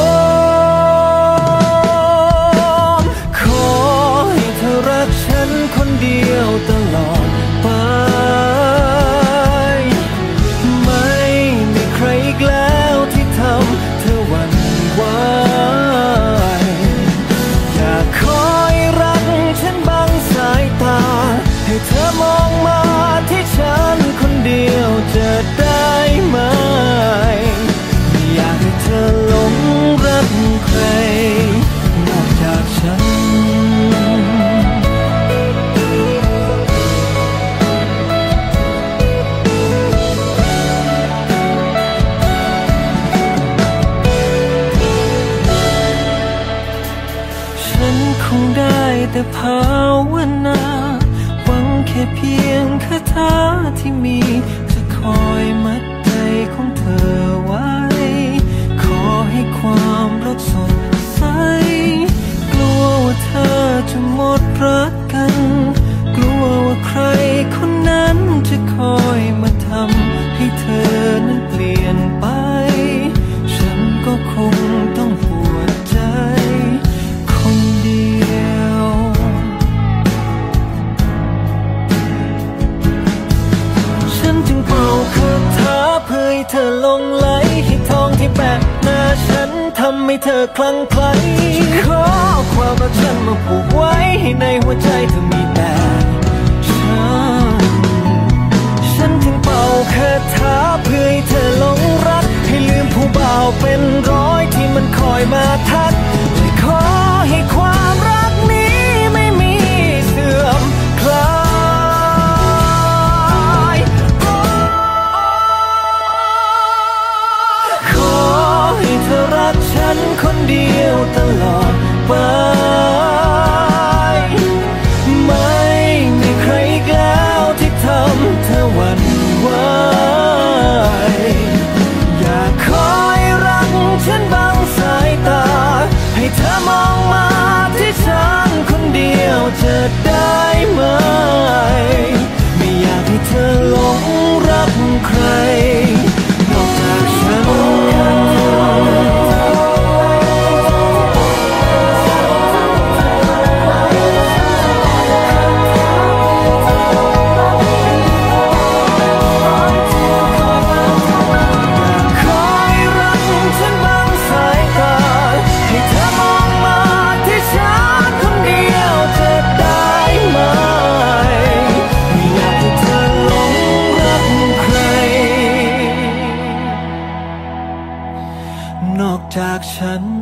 ขอให้เธอรักฉันคนเดียวตลอดไปไม่มีใครอีกแล้วที่ทำเธอหวั่นไหวอยากขอให้รักฉันบังสายตาให้เธอมองมาที่ฉันคนเดียวจะได้ไหมไม่อยากให้เธอหลงรักใครนอกจากฉันฉันคงได้แต่ภาวนาหวังแค่เพียงคาถาที่มีจะคอยมัดใจของเธอไว้ขอให้ความรักสดใสกลัวว่าเธอจะหมดรักกันกลัวว่าใครคนนั้นจะคอยมาทำให้เธอนั้นเปลี่ยนไปฉันก็คงต้องปวดใจคนเดียวฉันจึงเป่าคาถาเพื่อให้เธอหลงไหลให้ทองที่แปะหน้าฉันทำให้เธอคลั่งไคล้ขอความรักฉันมาผูกไว้ให้ในหัวใจเธอมีแต่ฉันฉันจึงเป่าคาถาเพื่อให้เธอหลงรักให้ลืมผู้บ่าวเป็นร้อยที่มันคอยมาทักและขอให้ความรักนี้ไม่มีเสื่อมคลายขอให้เธอรักฉันคนเดียวตลอดไปไม่มีใครอีกแล้วที่ทำเธอหวั่นไหวอยากขอให้รักฉันบังสายตาให้เธอมองมาที่ฉันคนเดียวจะได้ไหมไม่อยากให้เธอหลงรักใครนอกจากฉันนอกจากฉัน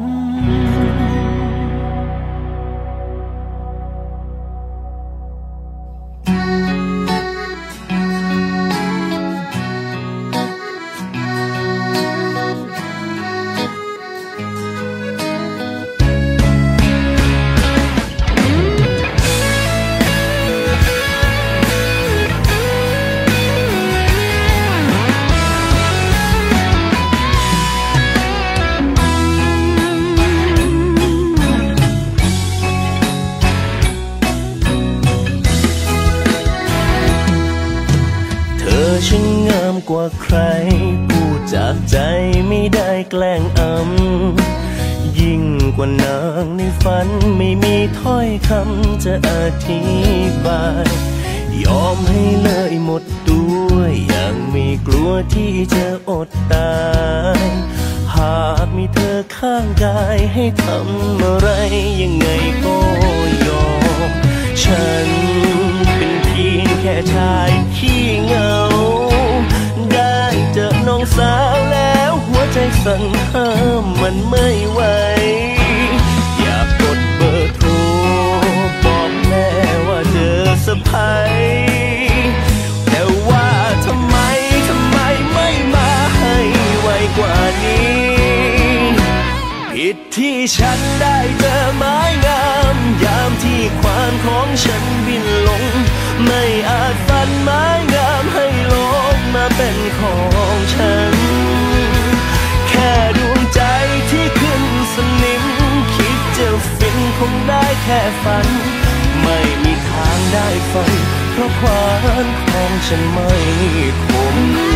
ช่างงามกว่าใครพูดจากใจไม่ได้แกล้งอำยิ่งกว่านางในฝันไม่มีถ้อยคำจะอธิบายยอมให้เลยหมดตัวอย่างไม่กลัวที่จะอดตายหากมีเธอข้างกายให้ทำอะไรยังไงก็ยอมฉันเป็นเพียงแค่ชายขี้เหงาได้เจอน้องสาวแล้วหัวใจสั่นห้ามมันไม่ไหวอยากกดเบอร์โทรบอกแม่ว่าเจอสะพ้ายแต่ว่าทำไมทำไมไม่มาให้ไวกว่านี้ผิดที่ฉันได้เจอไม้งามยามที่ควานของฉันบินลงไม่อาจฟันไม้งามให้โลกมาเป็นของฉันแค่ดวงใจที่ขึ้นสนิมคิดจะฟินคงได้แค่ฝันไม่มีทางได้ฝันเพราะควานของฉันไม่คม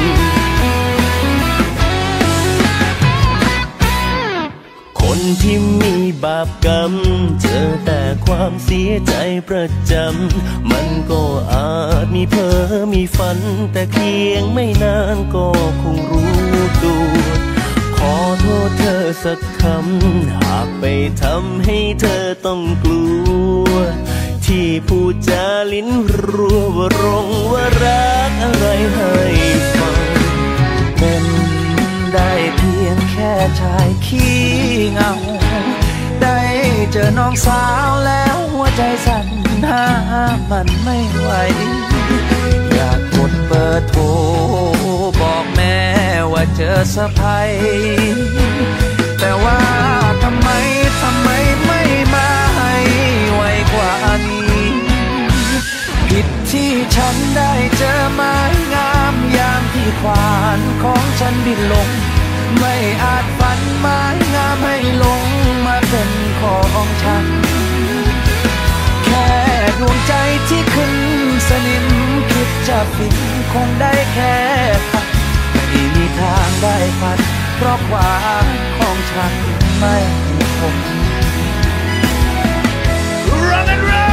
คนที่มีบาปกรรมเจอแต่ความเสียใจประจำมันก็อาจมีเพ้อมีฝันแต่เพียงไม่นานก็คงรู้ตัวขอโทษเธอสักคำหากไปทำให้เธอต้องกลัวที่พูดจาลิ้นรัวว่ารงว่ารักอะไรให้ฟังเป็นได้เพียงแค่ชายขี้เหงาได้เจอน้องสาวแล้วหัวใจสั่นห้ามมันไม่ไหวอยากกดเบอร์โทรบอกแม่ว่าเจอสะใภ้แต่ว่าทำไมทำไมไม่มาให้ไวกว่านี้ผิดที่ฉันได้เจอไม้งามยามที่ควานของฉันบินลงไม่อาจฝันไม้งามให้ลงมาเป็นของฉันแค่ดวงใจที่ขึ้นสนิมคิดจะฟินคงได้แค่ฝันไม่มีทางได้ฝันเพราะความของฉันไม่คงRun and roll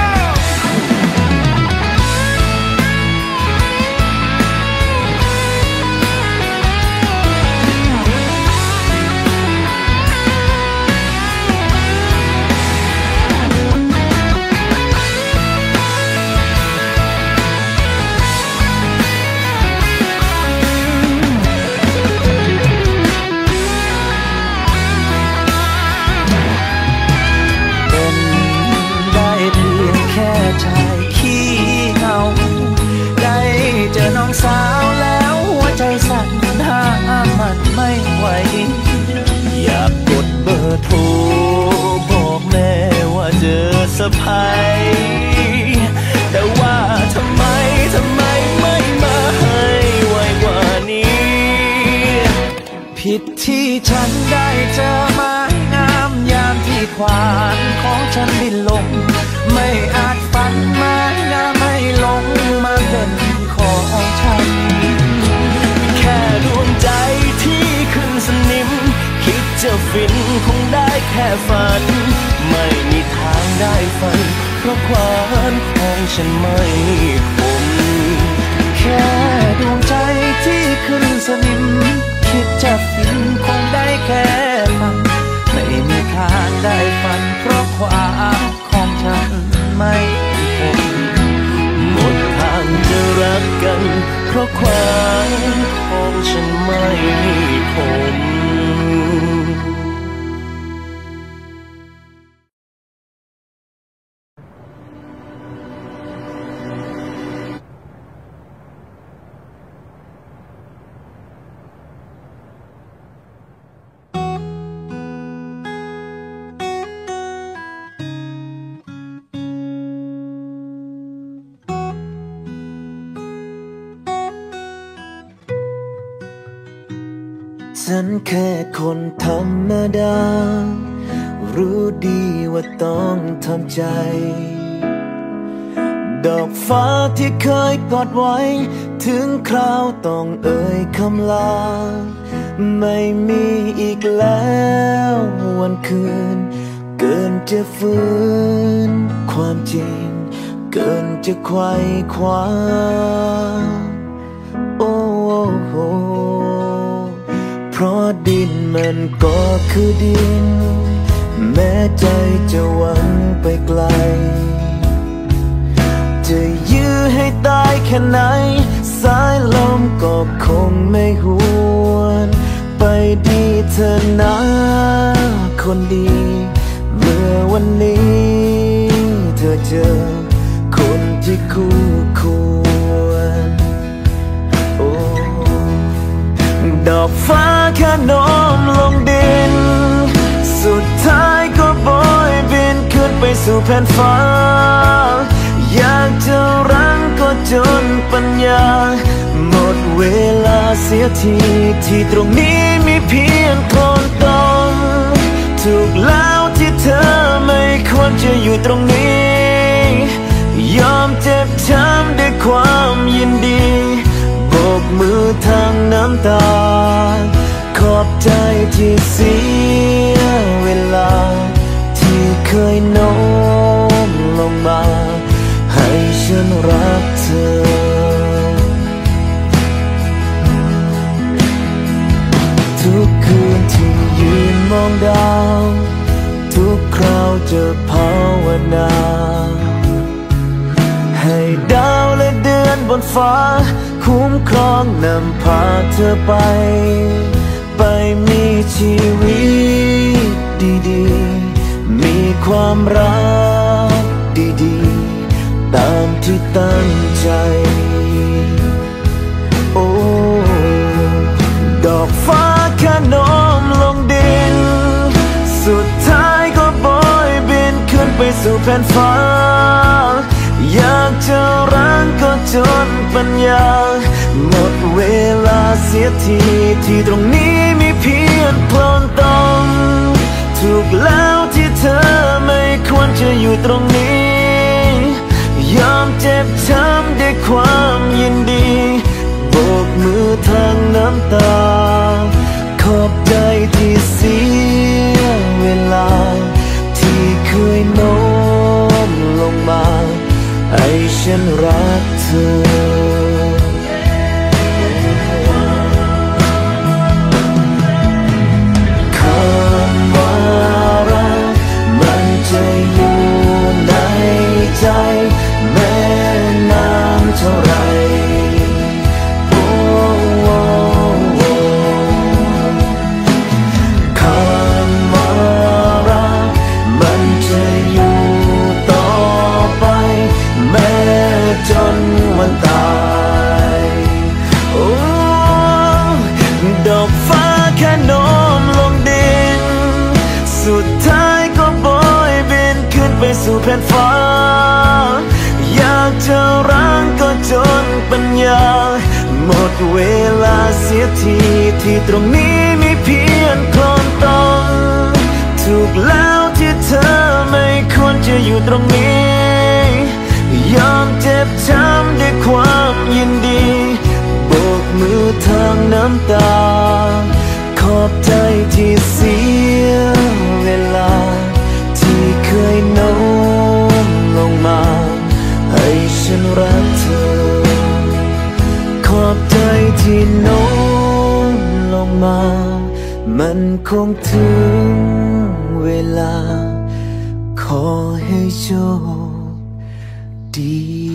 ชายขี้เหงาได้เจอน้องสาวแล้วหัวใจสั่นห้ามมันไม่ไหวอยากกดเบอร์โทรบอกแม่ว่าเจอสะใภ้แต่ว่าทำไมทำไมไม่มาให้ไวกว่านี้ผิดที่ฉันได้เจอไม้งามยามที่ควานของฉันบินลงไม่อาจฝันไม้งามให้ลงมาเป็นของฉันแค่ดวงใจที่ขึ้นสนิมคิดจะฟินคงได้แค่ฝันไม่มีทางได้ฝันเพราะความของฉันไม่คมแค่ดวงใจที่ขึ้นสนิมคิดจะฟินคงได้แค่ฝันไม่มีทางได้ฝันเพราะความของฉันไม่คงหมดทางจะรักกันเพราะความของฉันไม่คงฉันแค่คนธรรมดารู้ดีว่าต้องทำใจดอกฟ้าที่เคยกอดไว้ถึงคราวต้องเอ่ยคำลาไม่มีอีกแล้ววันคืนเกินจะฟื้นความจริงเกินจะไขว่คว้าโอ้โหเพราะดินมันก็คือดินแม้ใจจะหวังไปไกลจะยื้อให้ตายแค่ไหนสายลมก็คงไม่หวนไปดีเธอนะคนดีเมื่อวันนี้เธอเจอคนที่คู่ควรโอ้ดอกฟ้าแค่โน้มลงดินสุดสู่แผ่นฟ้าอยากจะรั้งก็จนปัญญาหมดเวลาเสียทีที่ตรงนี้มีเพียงคนต้องถูกแล้วที่เธอไม่ควรจะอยู่ตรงนี้ยอมเจ็บช้ำด้วยความยินดีโบกมือทางน้ำตาขอบใจที่เสียเวลาที่เคยโน้มลงมาให้ฉันรักเธอทุกคืนที่ยืนมองดาวทุกคราวจะภาวนาให้ดาวและเดือนบนฟ้าคุ้มครองนำพาเธอไปไปมีชีวิตดีๆมีความรักดีๆตามที่ตั้งใจโอ้ดอกฟ้าแค่โน้มลงดินสุดท้ายก็โบยบินขึ้นไปสู่แผ่นฟ้าอยากจะรั้งก็จนปัญญาหมดเวลาเสียทีที่ตรงนี้มีเพียงโคลนตมถูกแล้วที่เธอไม่ควรจะอยู่ตรงนี้ยอมเจ็บช้ำด้วยความยินดีโบกมือทางน้ำตาขอบใจที่เสียเวลาที่เคยโน้มลงมาให้ฉันรักเธอคำว่ารักมันจะอยู่ในใจแม้นานเท่าไรโอ้โอ้โอ้คำว่ารักมันจะอยู่ต่อไปแม้จนวันตายโอ้ดอกฟ้าแค่โน้มลงดินสุดท้ายก็โบยบินขึ้นไปสู่แผ่นฟ้าอยากจะรั้งก็จนปัญญาหมดเวลาเสียทีที่ตรงนี้มีเพียงโคลนตมถูกแล้วที่เธอไม่ควรจะอยู่ตรงนี้ยอมเจ็บช้ำด้วยความยินดีโบกมือทางน้ำตาขอบใจที่เสียเวลาที่เคยโน้มลงมาให้ฉันรักเธอขอบใจที่โน้มลงมามันคงถึงเวลาขอให้โชคดี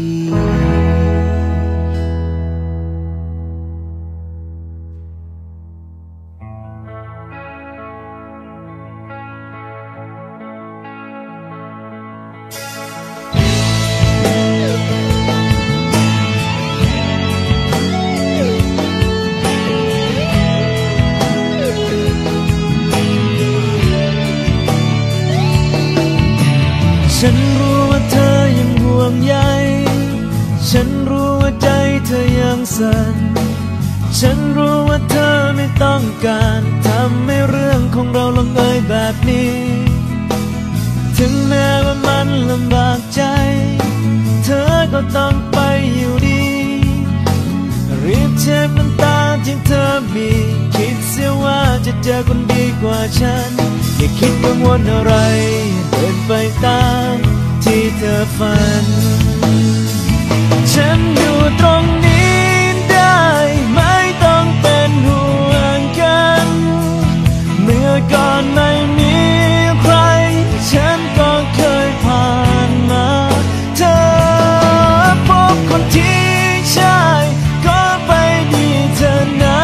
ฉันรู้ว่าเธอยังห่วงใยฉันรู้ว่าใจเธอยังสั่นฉันรู้ว่าเธอไม่ต้องการทำให้เรื่องของเราลงเอยแบบนี้ถึงแม้ว่ามันลำบากใจเธอก็ต้องไปอยู่ดีรีบเช็ดน้ำตาที่เธอมีคิดเสียว่าจะเจอคนดีกว่าฉันอย่าคิดกังวลอะไรเดินไปตามที่เธอฝันฉันอยู่ตรงนี้ได้ไม่ต้องเป็นห่วงกันเมื่อก่อนไม่มีใครฉันก็เคยผ่านมาเธอพบคนที่ใช่ก็ไปดีเธอนะ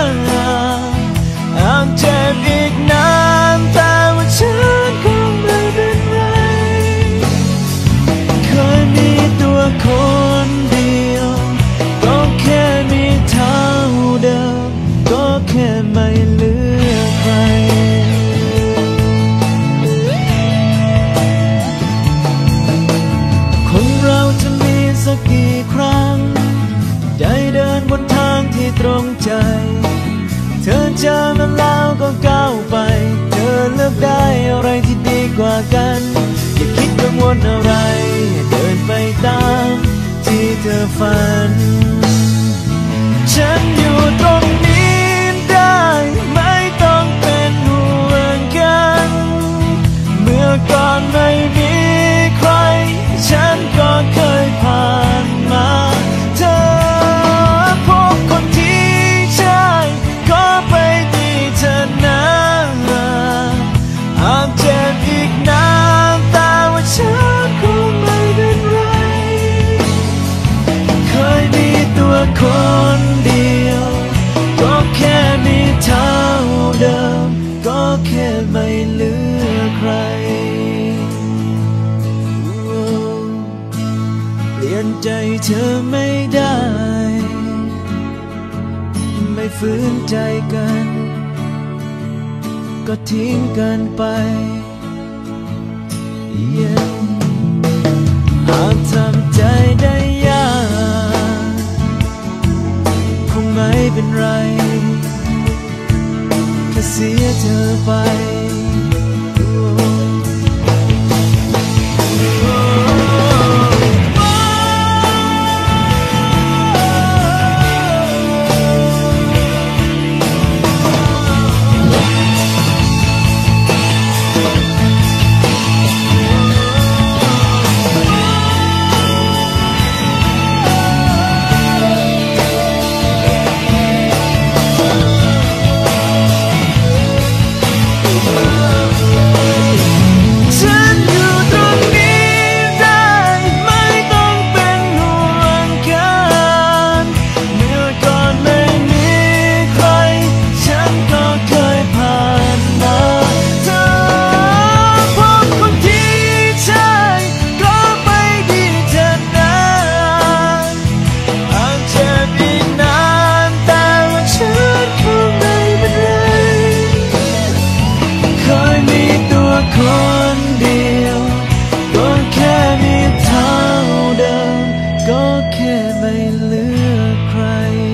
อาจเจ็บอีกนานแต่ว่าฉันคงไม่เป็นไรเคยมีเจอมันแล้วก็ก้าวไปเธอเลือกได้อะไรที่ดีกว่ากันอย่าคิดกังวลอะไรเดินไปตามที่เธอฝันฉันอยู่ตรงนี้ได้ไม่ต้องเป็นห่วงกันเมื่อก่อนไม่มีใครฉันก็เคยผ่านมาเธอพบคนที่ใช่ก็ไปดีเธอนะอาจเจ็บอีกนานแต่ว่าฉันคงไม่เป็นไรเคยมีตัวคนเดียวก็แค่มีเท่าเดิมก็แค่ไม่เหลือใครเปลี่ยนใจเธอไม่ได้ไม่ฝืนใจกันก็ทิ้งกันไปยังหากทำใจได้ยากคงไม่เป็นไรแค่เสียเธอไปคนเดียวก็แค่มีเท่าเดิมก็แค่ไม่เหลือใคร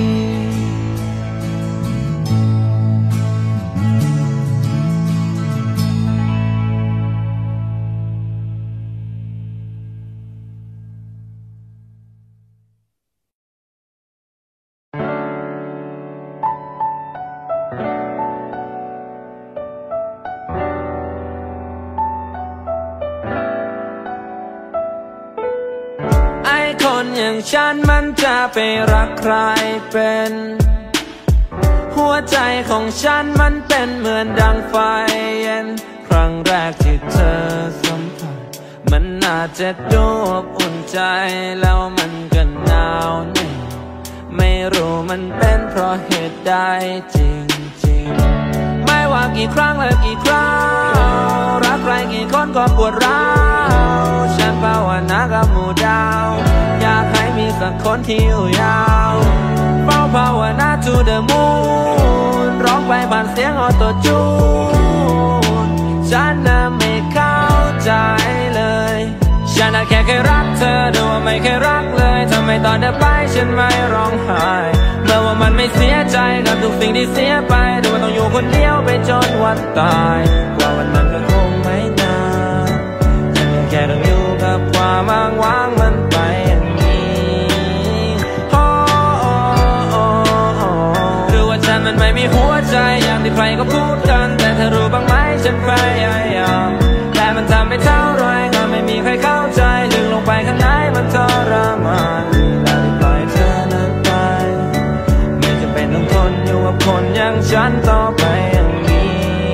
คนอย่างฉันมันจะไปรักใครเป็นหัวใจของฉันมันเป็นเหมือนดังไฟเย็นครั้งแรกที่เธอสัมผัสมันน่าจะดูอบอุ่นใจแล้วมันก็หนาวเหน็บไม่รู้มันเป็นเพราะเหตุใดจริงๆไม่ว่ากี่ครั้งและกี่คราวรักใครกี่คนก็ปวดร้าวฉันภาวนากับหมู่ดาวอยากให้มีสักคนที่อยู่ยาวเฝ้าภาวนา to the moon ร้องไปผ่านเสียงออโต้จูนฉันน่ะไม่เข้าใจเลยฉันน่ะแค่เคยรักเธอแต่ว่าไม่เคยรักเลยทำไมตอนเธอไปฉันไม่ร้องไห้เมื่อว่ามันไม่เสียใจกับทุกสิ่งที่เสียไปแต่ว่าต้องอยู่คนเดียวไปจนวันตายกว่าวันนั้นก็คงไม่นานฉันแค่ต้องอยู่กับความอ้างว้างมันไปอย่างนี้โอ้โอ้โอ้โอ้หรือว่าฉันมันไม่มีหัวใจอย่างที่ใครก็พูดกันแต่เธอรู้บ้างไหมฉันพยายามแต่มันทำไม่เท่าไรก็ไม่มีใครเข้าใจลึกลงไปข้างในมันทรมานแล้วปล่อยเธอนั้นไปไม่จำเป็นต้องทนอยู่กับคนอย่างฉันต่อไปอย่างนี้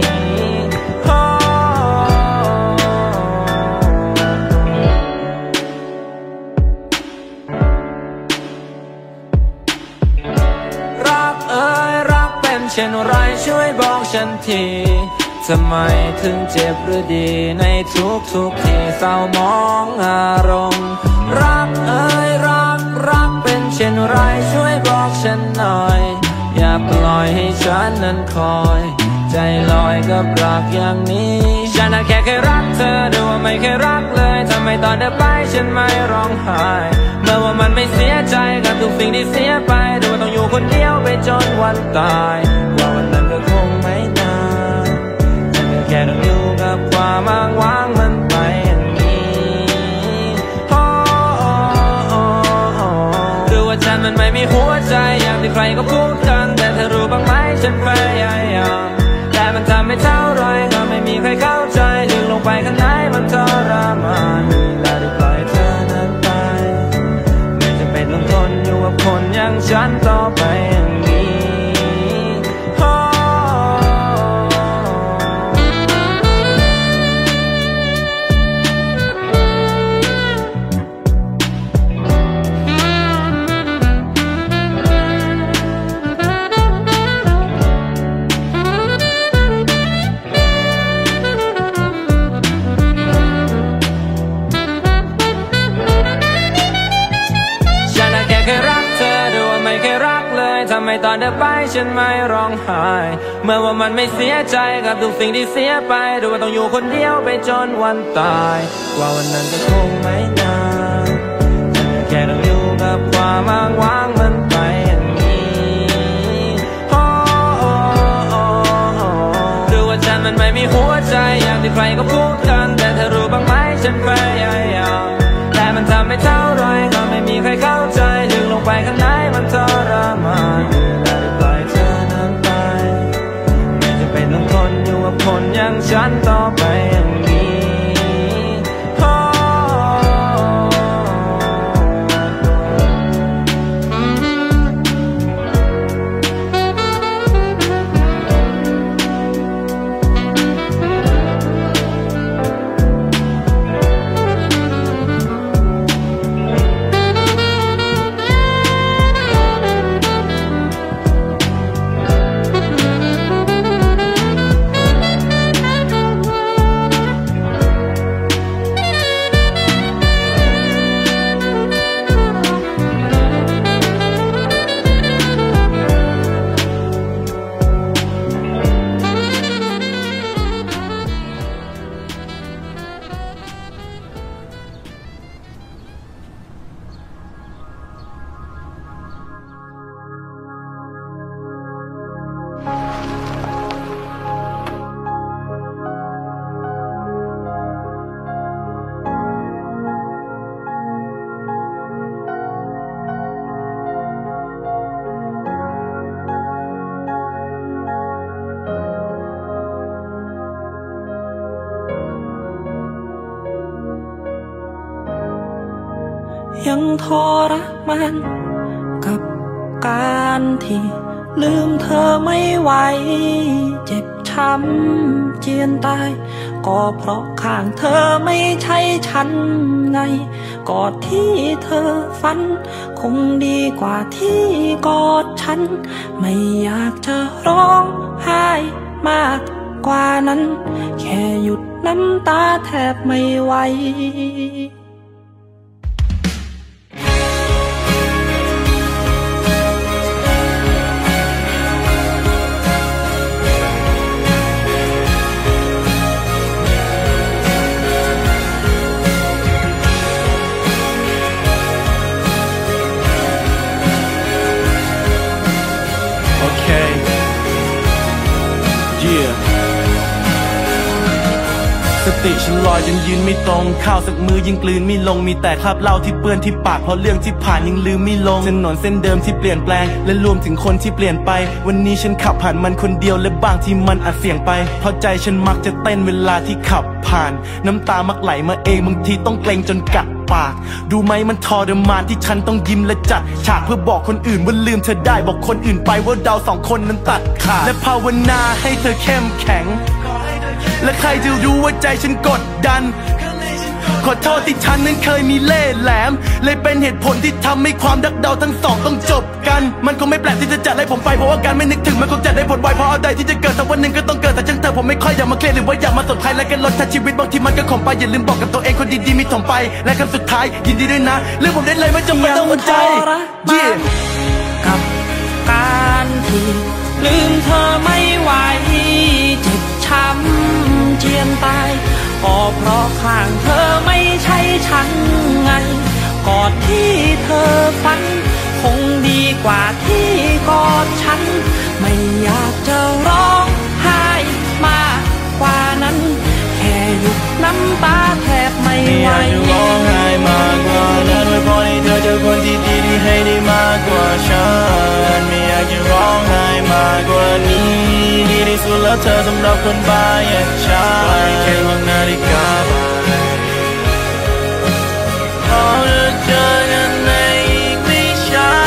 รักเอ้ยรักเป็นเช่นไรช่วยบอกฉันทีทำไมถึงเจ็บหรือดีในทุกทุกที่เศร้ามองอารมณ์รักเอ้ยรักรักเป็นเช่นไรช่วยบอกฉันหน่อยอย่าปล่อยให้ฉันนั้นคอยใจลอยกับรักอย่างนี้ฉันน่ะแค่เคยรักเธอแต่ว่าไม่เคยรักเลยทำไมตอนเธอไปฉันไม่ร้องไห้เมื่อว่ามันไม่เสียใจกับทุกสิ่งที่เสียไปแต่ว่าต้องอยู่คนเดียวไปจนวันตายว่าวันนั้นก็ที่ใครก็พูดกันแต่เธอรู้บ้างไหมฉันพยายามแต่มันทำไม่เท่าไรก็ไม่มีใครเข้าใจลึกลงไปข้างในมันทรมานและได้ปล่อยเธอนั้นไปไม่จำเป็นต้องทนอยู่กับคนอย่างฉันต่อไปอย่างนี้ทำไมตอนเธอไปฉันไม่ร้องไห้เมื่อว่ามันไม่เสียใจกับทุกสิ่งที่เสียไปหรือว่าต้องอยู่คนเดียวไปจนวันตายกว่าวันนั้นจะคงไม่นานฉันแค่ต้องอยู่กับความอ้างว้างมันไปอย่างนี้หรือว่าฉันมันไม่มีหัวใจอย่างที่ใครก็พูดกันแต่เธอรู้บ้างไหมฉันพยายามแต่มันทำไม่เท่าไรก็ไม่มีใครเข้าใจลึกลงไปข้างในมันทรมานและได้ปล่อยเธอนั้นไปไม่จำเป็นต้องทนอยู่กับคนอย่างฉันต่อไปอย่างนี้ยังทรมานกับการที่ลืมเธอไม่ไหวเจ็บช้ำเจียนตายก็เพราะข้างเธอไม่ใช่ฉันไงกอดที่เธอฝันคงดีกว่าที่กอดฉันไม่อยากจะร้องไห้มากกว่านั้นแค่หยุดน้ำตาแทบไม่ไหวสติฉันลอยจนยืนไม่ตรงข้าวสักมือยิ่งกลืนไม่ลงมีแต่คราบเหล้าที่เปื้อนที่ปากเพราะเรื่องที่ผ่านยังลืมไม่ลงถนนเส้นเดิมที่เปลี่ยนแปลงและรวมถึงคนที่เปลี่ยนไปวันนี้ฉันขับผ่านมันคนเดียวและบางที่มันอาจเสี่ยงไปเพราะใจฉันมักจะเต้นเวลาที่ขับผ่านน้ำตามักไหลมาเองบางทีต้องเกรงจนกัดปากดูไหมมันทรมานที่ฉันต้องยิ้มและจัดฉากเพื่อบอกคนอื่นว่าลืมเธอได้บอกคนอื่นไปว่าเราสองคนนั้นตัดขาดและภาวนาให้เธอเข้มแข็งและใครจะรู้ว่าใจฉันกดดันขอโทษที่ฉันนั้นเคยมีเล่ห์แหลมเลยเป็นเหตุผลที่ทำให้ความรักเราทั้งสองต้องจบกันมันคงไม่แปลกที่จะจัดให้ผมไปเพราะว่าการไม่นึกถึงมันคงจะได้ผลไวเพราะอะไรที่จะเกิดแต่วันหนึ่งก็ต้องเกิดแต่ฉันเธอผมไม่ค่อยอยากมาเครียดหรือว่าอยากมาสนใครและกันลดทัชีวิตบางทีมันก็ขมไปอย่าลืมบอกกับตัวเองคนดีๆมีถมไปและคำสุดท้ายยินดีด้วยนะเรื่องผมได้เลยไม่จำเป็นต้องอดใจกับการที่ลืมเธอไม่ไหวเจ็บช้ำเจียนตายก็เพราะข้างเธอไม่ใช่ฉันไงกอดที่เธอฝันคงดีกว่าที่กอดฉันไม่อยากจะร้องไห้มากกว่านั้นแค่หยุดน้ำตาแทบไม่ไหวไม่อยากจะร้องไห้มากกว่านั้นไว้พอให้เธอเจอคนที่ดีที่ให้ได้มากกว่าฉันไม่ากจะร้องไห้มากกว่านี้ดีที่สุดแล้วเธอสำหรับคนบ้าอย่างฉันแค่มองนาฬิกาเราจะเจอกันในอีกไม่ช้า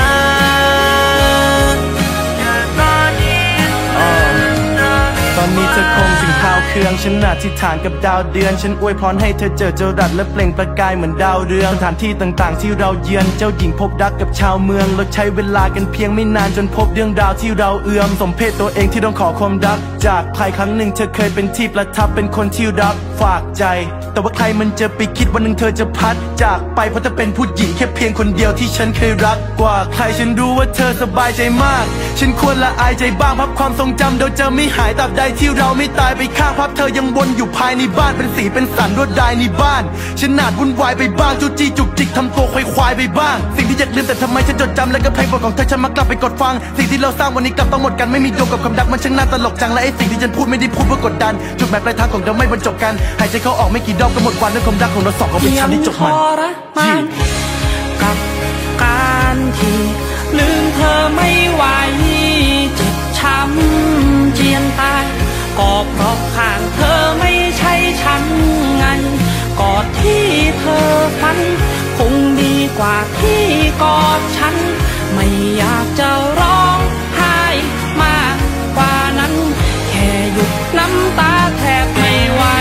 ตอนนี้เธอคงถึงข่าวเครื่องฉันอธิษฐานกับดาวเดือนฉันอวยพรให้เธอเจอเจ้ารัดและเปล่งประกายเหมือนดาวเรืองสถานที่ต่างๆที่เราเยือนเจ้าหญิงพบรักกับชาวเมืองเราใช้เวลากันเพียงไม่นานจนพบเรื่องราวที่เราเอื้อมสมเพศตัวเองที่ต้องขอความรักจากใครครั้งหนึ่งเธอเคยเป็นที่ประทับเป็นคนที่รักฝากใจแต่ว่าใครมันจะไปคิดวันหนึ่งเธอจะพัดจากไปเพราะเธอเป็นผู้หญิงแค่เพียงคนเดียวที่ฉันเคยรักกว่าใครฉันรู้ว่าเธอสบายใจมากฉันควรละอายใจบ้างพับความทรงจำเราจะไม่หายตราบใดที่เราไม่ตายไปข้างพับเธอยังวนอยู่ภายในบ้านเป็นสีเป็นสันรวดลายในบ้านฉันอาจวุ่นวายไปบ้างจูจี้จุกจิกทำตัวควายควายไปบ้างสิ่งที่อยากลืมแต่ทำไมฉันจดจำและก็เพลงบทของเธอฉันมากลับไปกดฟังสิ่งที่เราสร้างวันนี้กลับต้องหมดกันไม่มีโยมกับคำดักมันช่างน่าตลกจังและไอ้สิ่งที่ฉันพูดไม่ได้พูดเพื่อกดดันจุดหมายปลายทางของเราไม่บรรจบกันหายใจเข้าออกไม่กี่ดอกก็หมดวันด้วยความรักของเราสองก็เป็นชั้นที่จบมันกับการที่ลืมเธอไม่ไหวเจ็บช้ำเจียนตายก็เพราะข้างเธอไม่ใช่ฉันไงกอดที่เธอฝันคงดีกว่าที่กอดฉันไม่อยากจะร้องไห้มากกว่านั้นแค่หยุดน้ำตาแทบไม่ไหว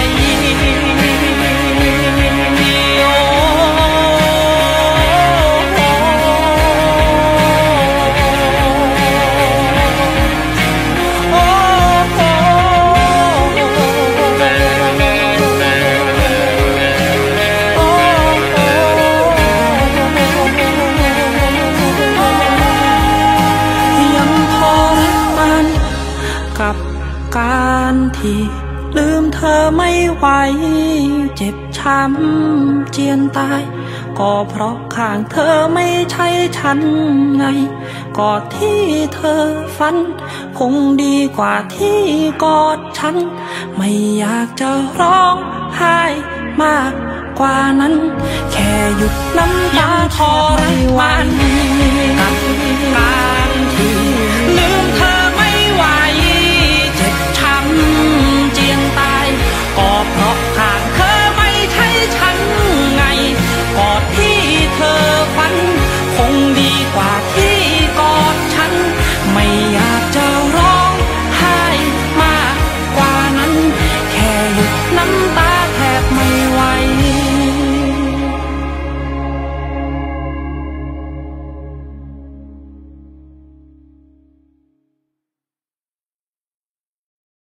การที่ลืมเธอไม่ไหวเจ็บช้ำเจียนตายก็เพราะข้างเธอไม่ใช่ฉันไงกอดที่เธอฝันคงดีกว่าที่กอดฉันไม่อยากจะร้องไห้มากกว่านั้นแค่หยุดน้ำตาทรมานกับการ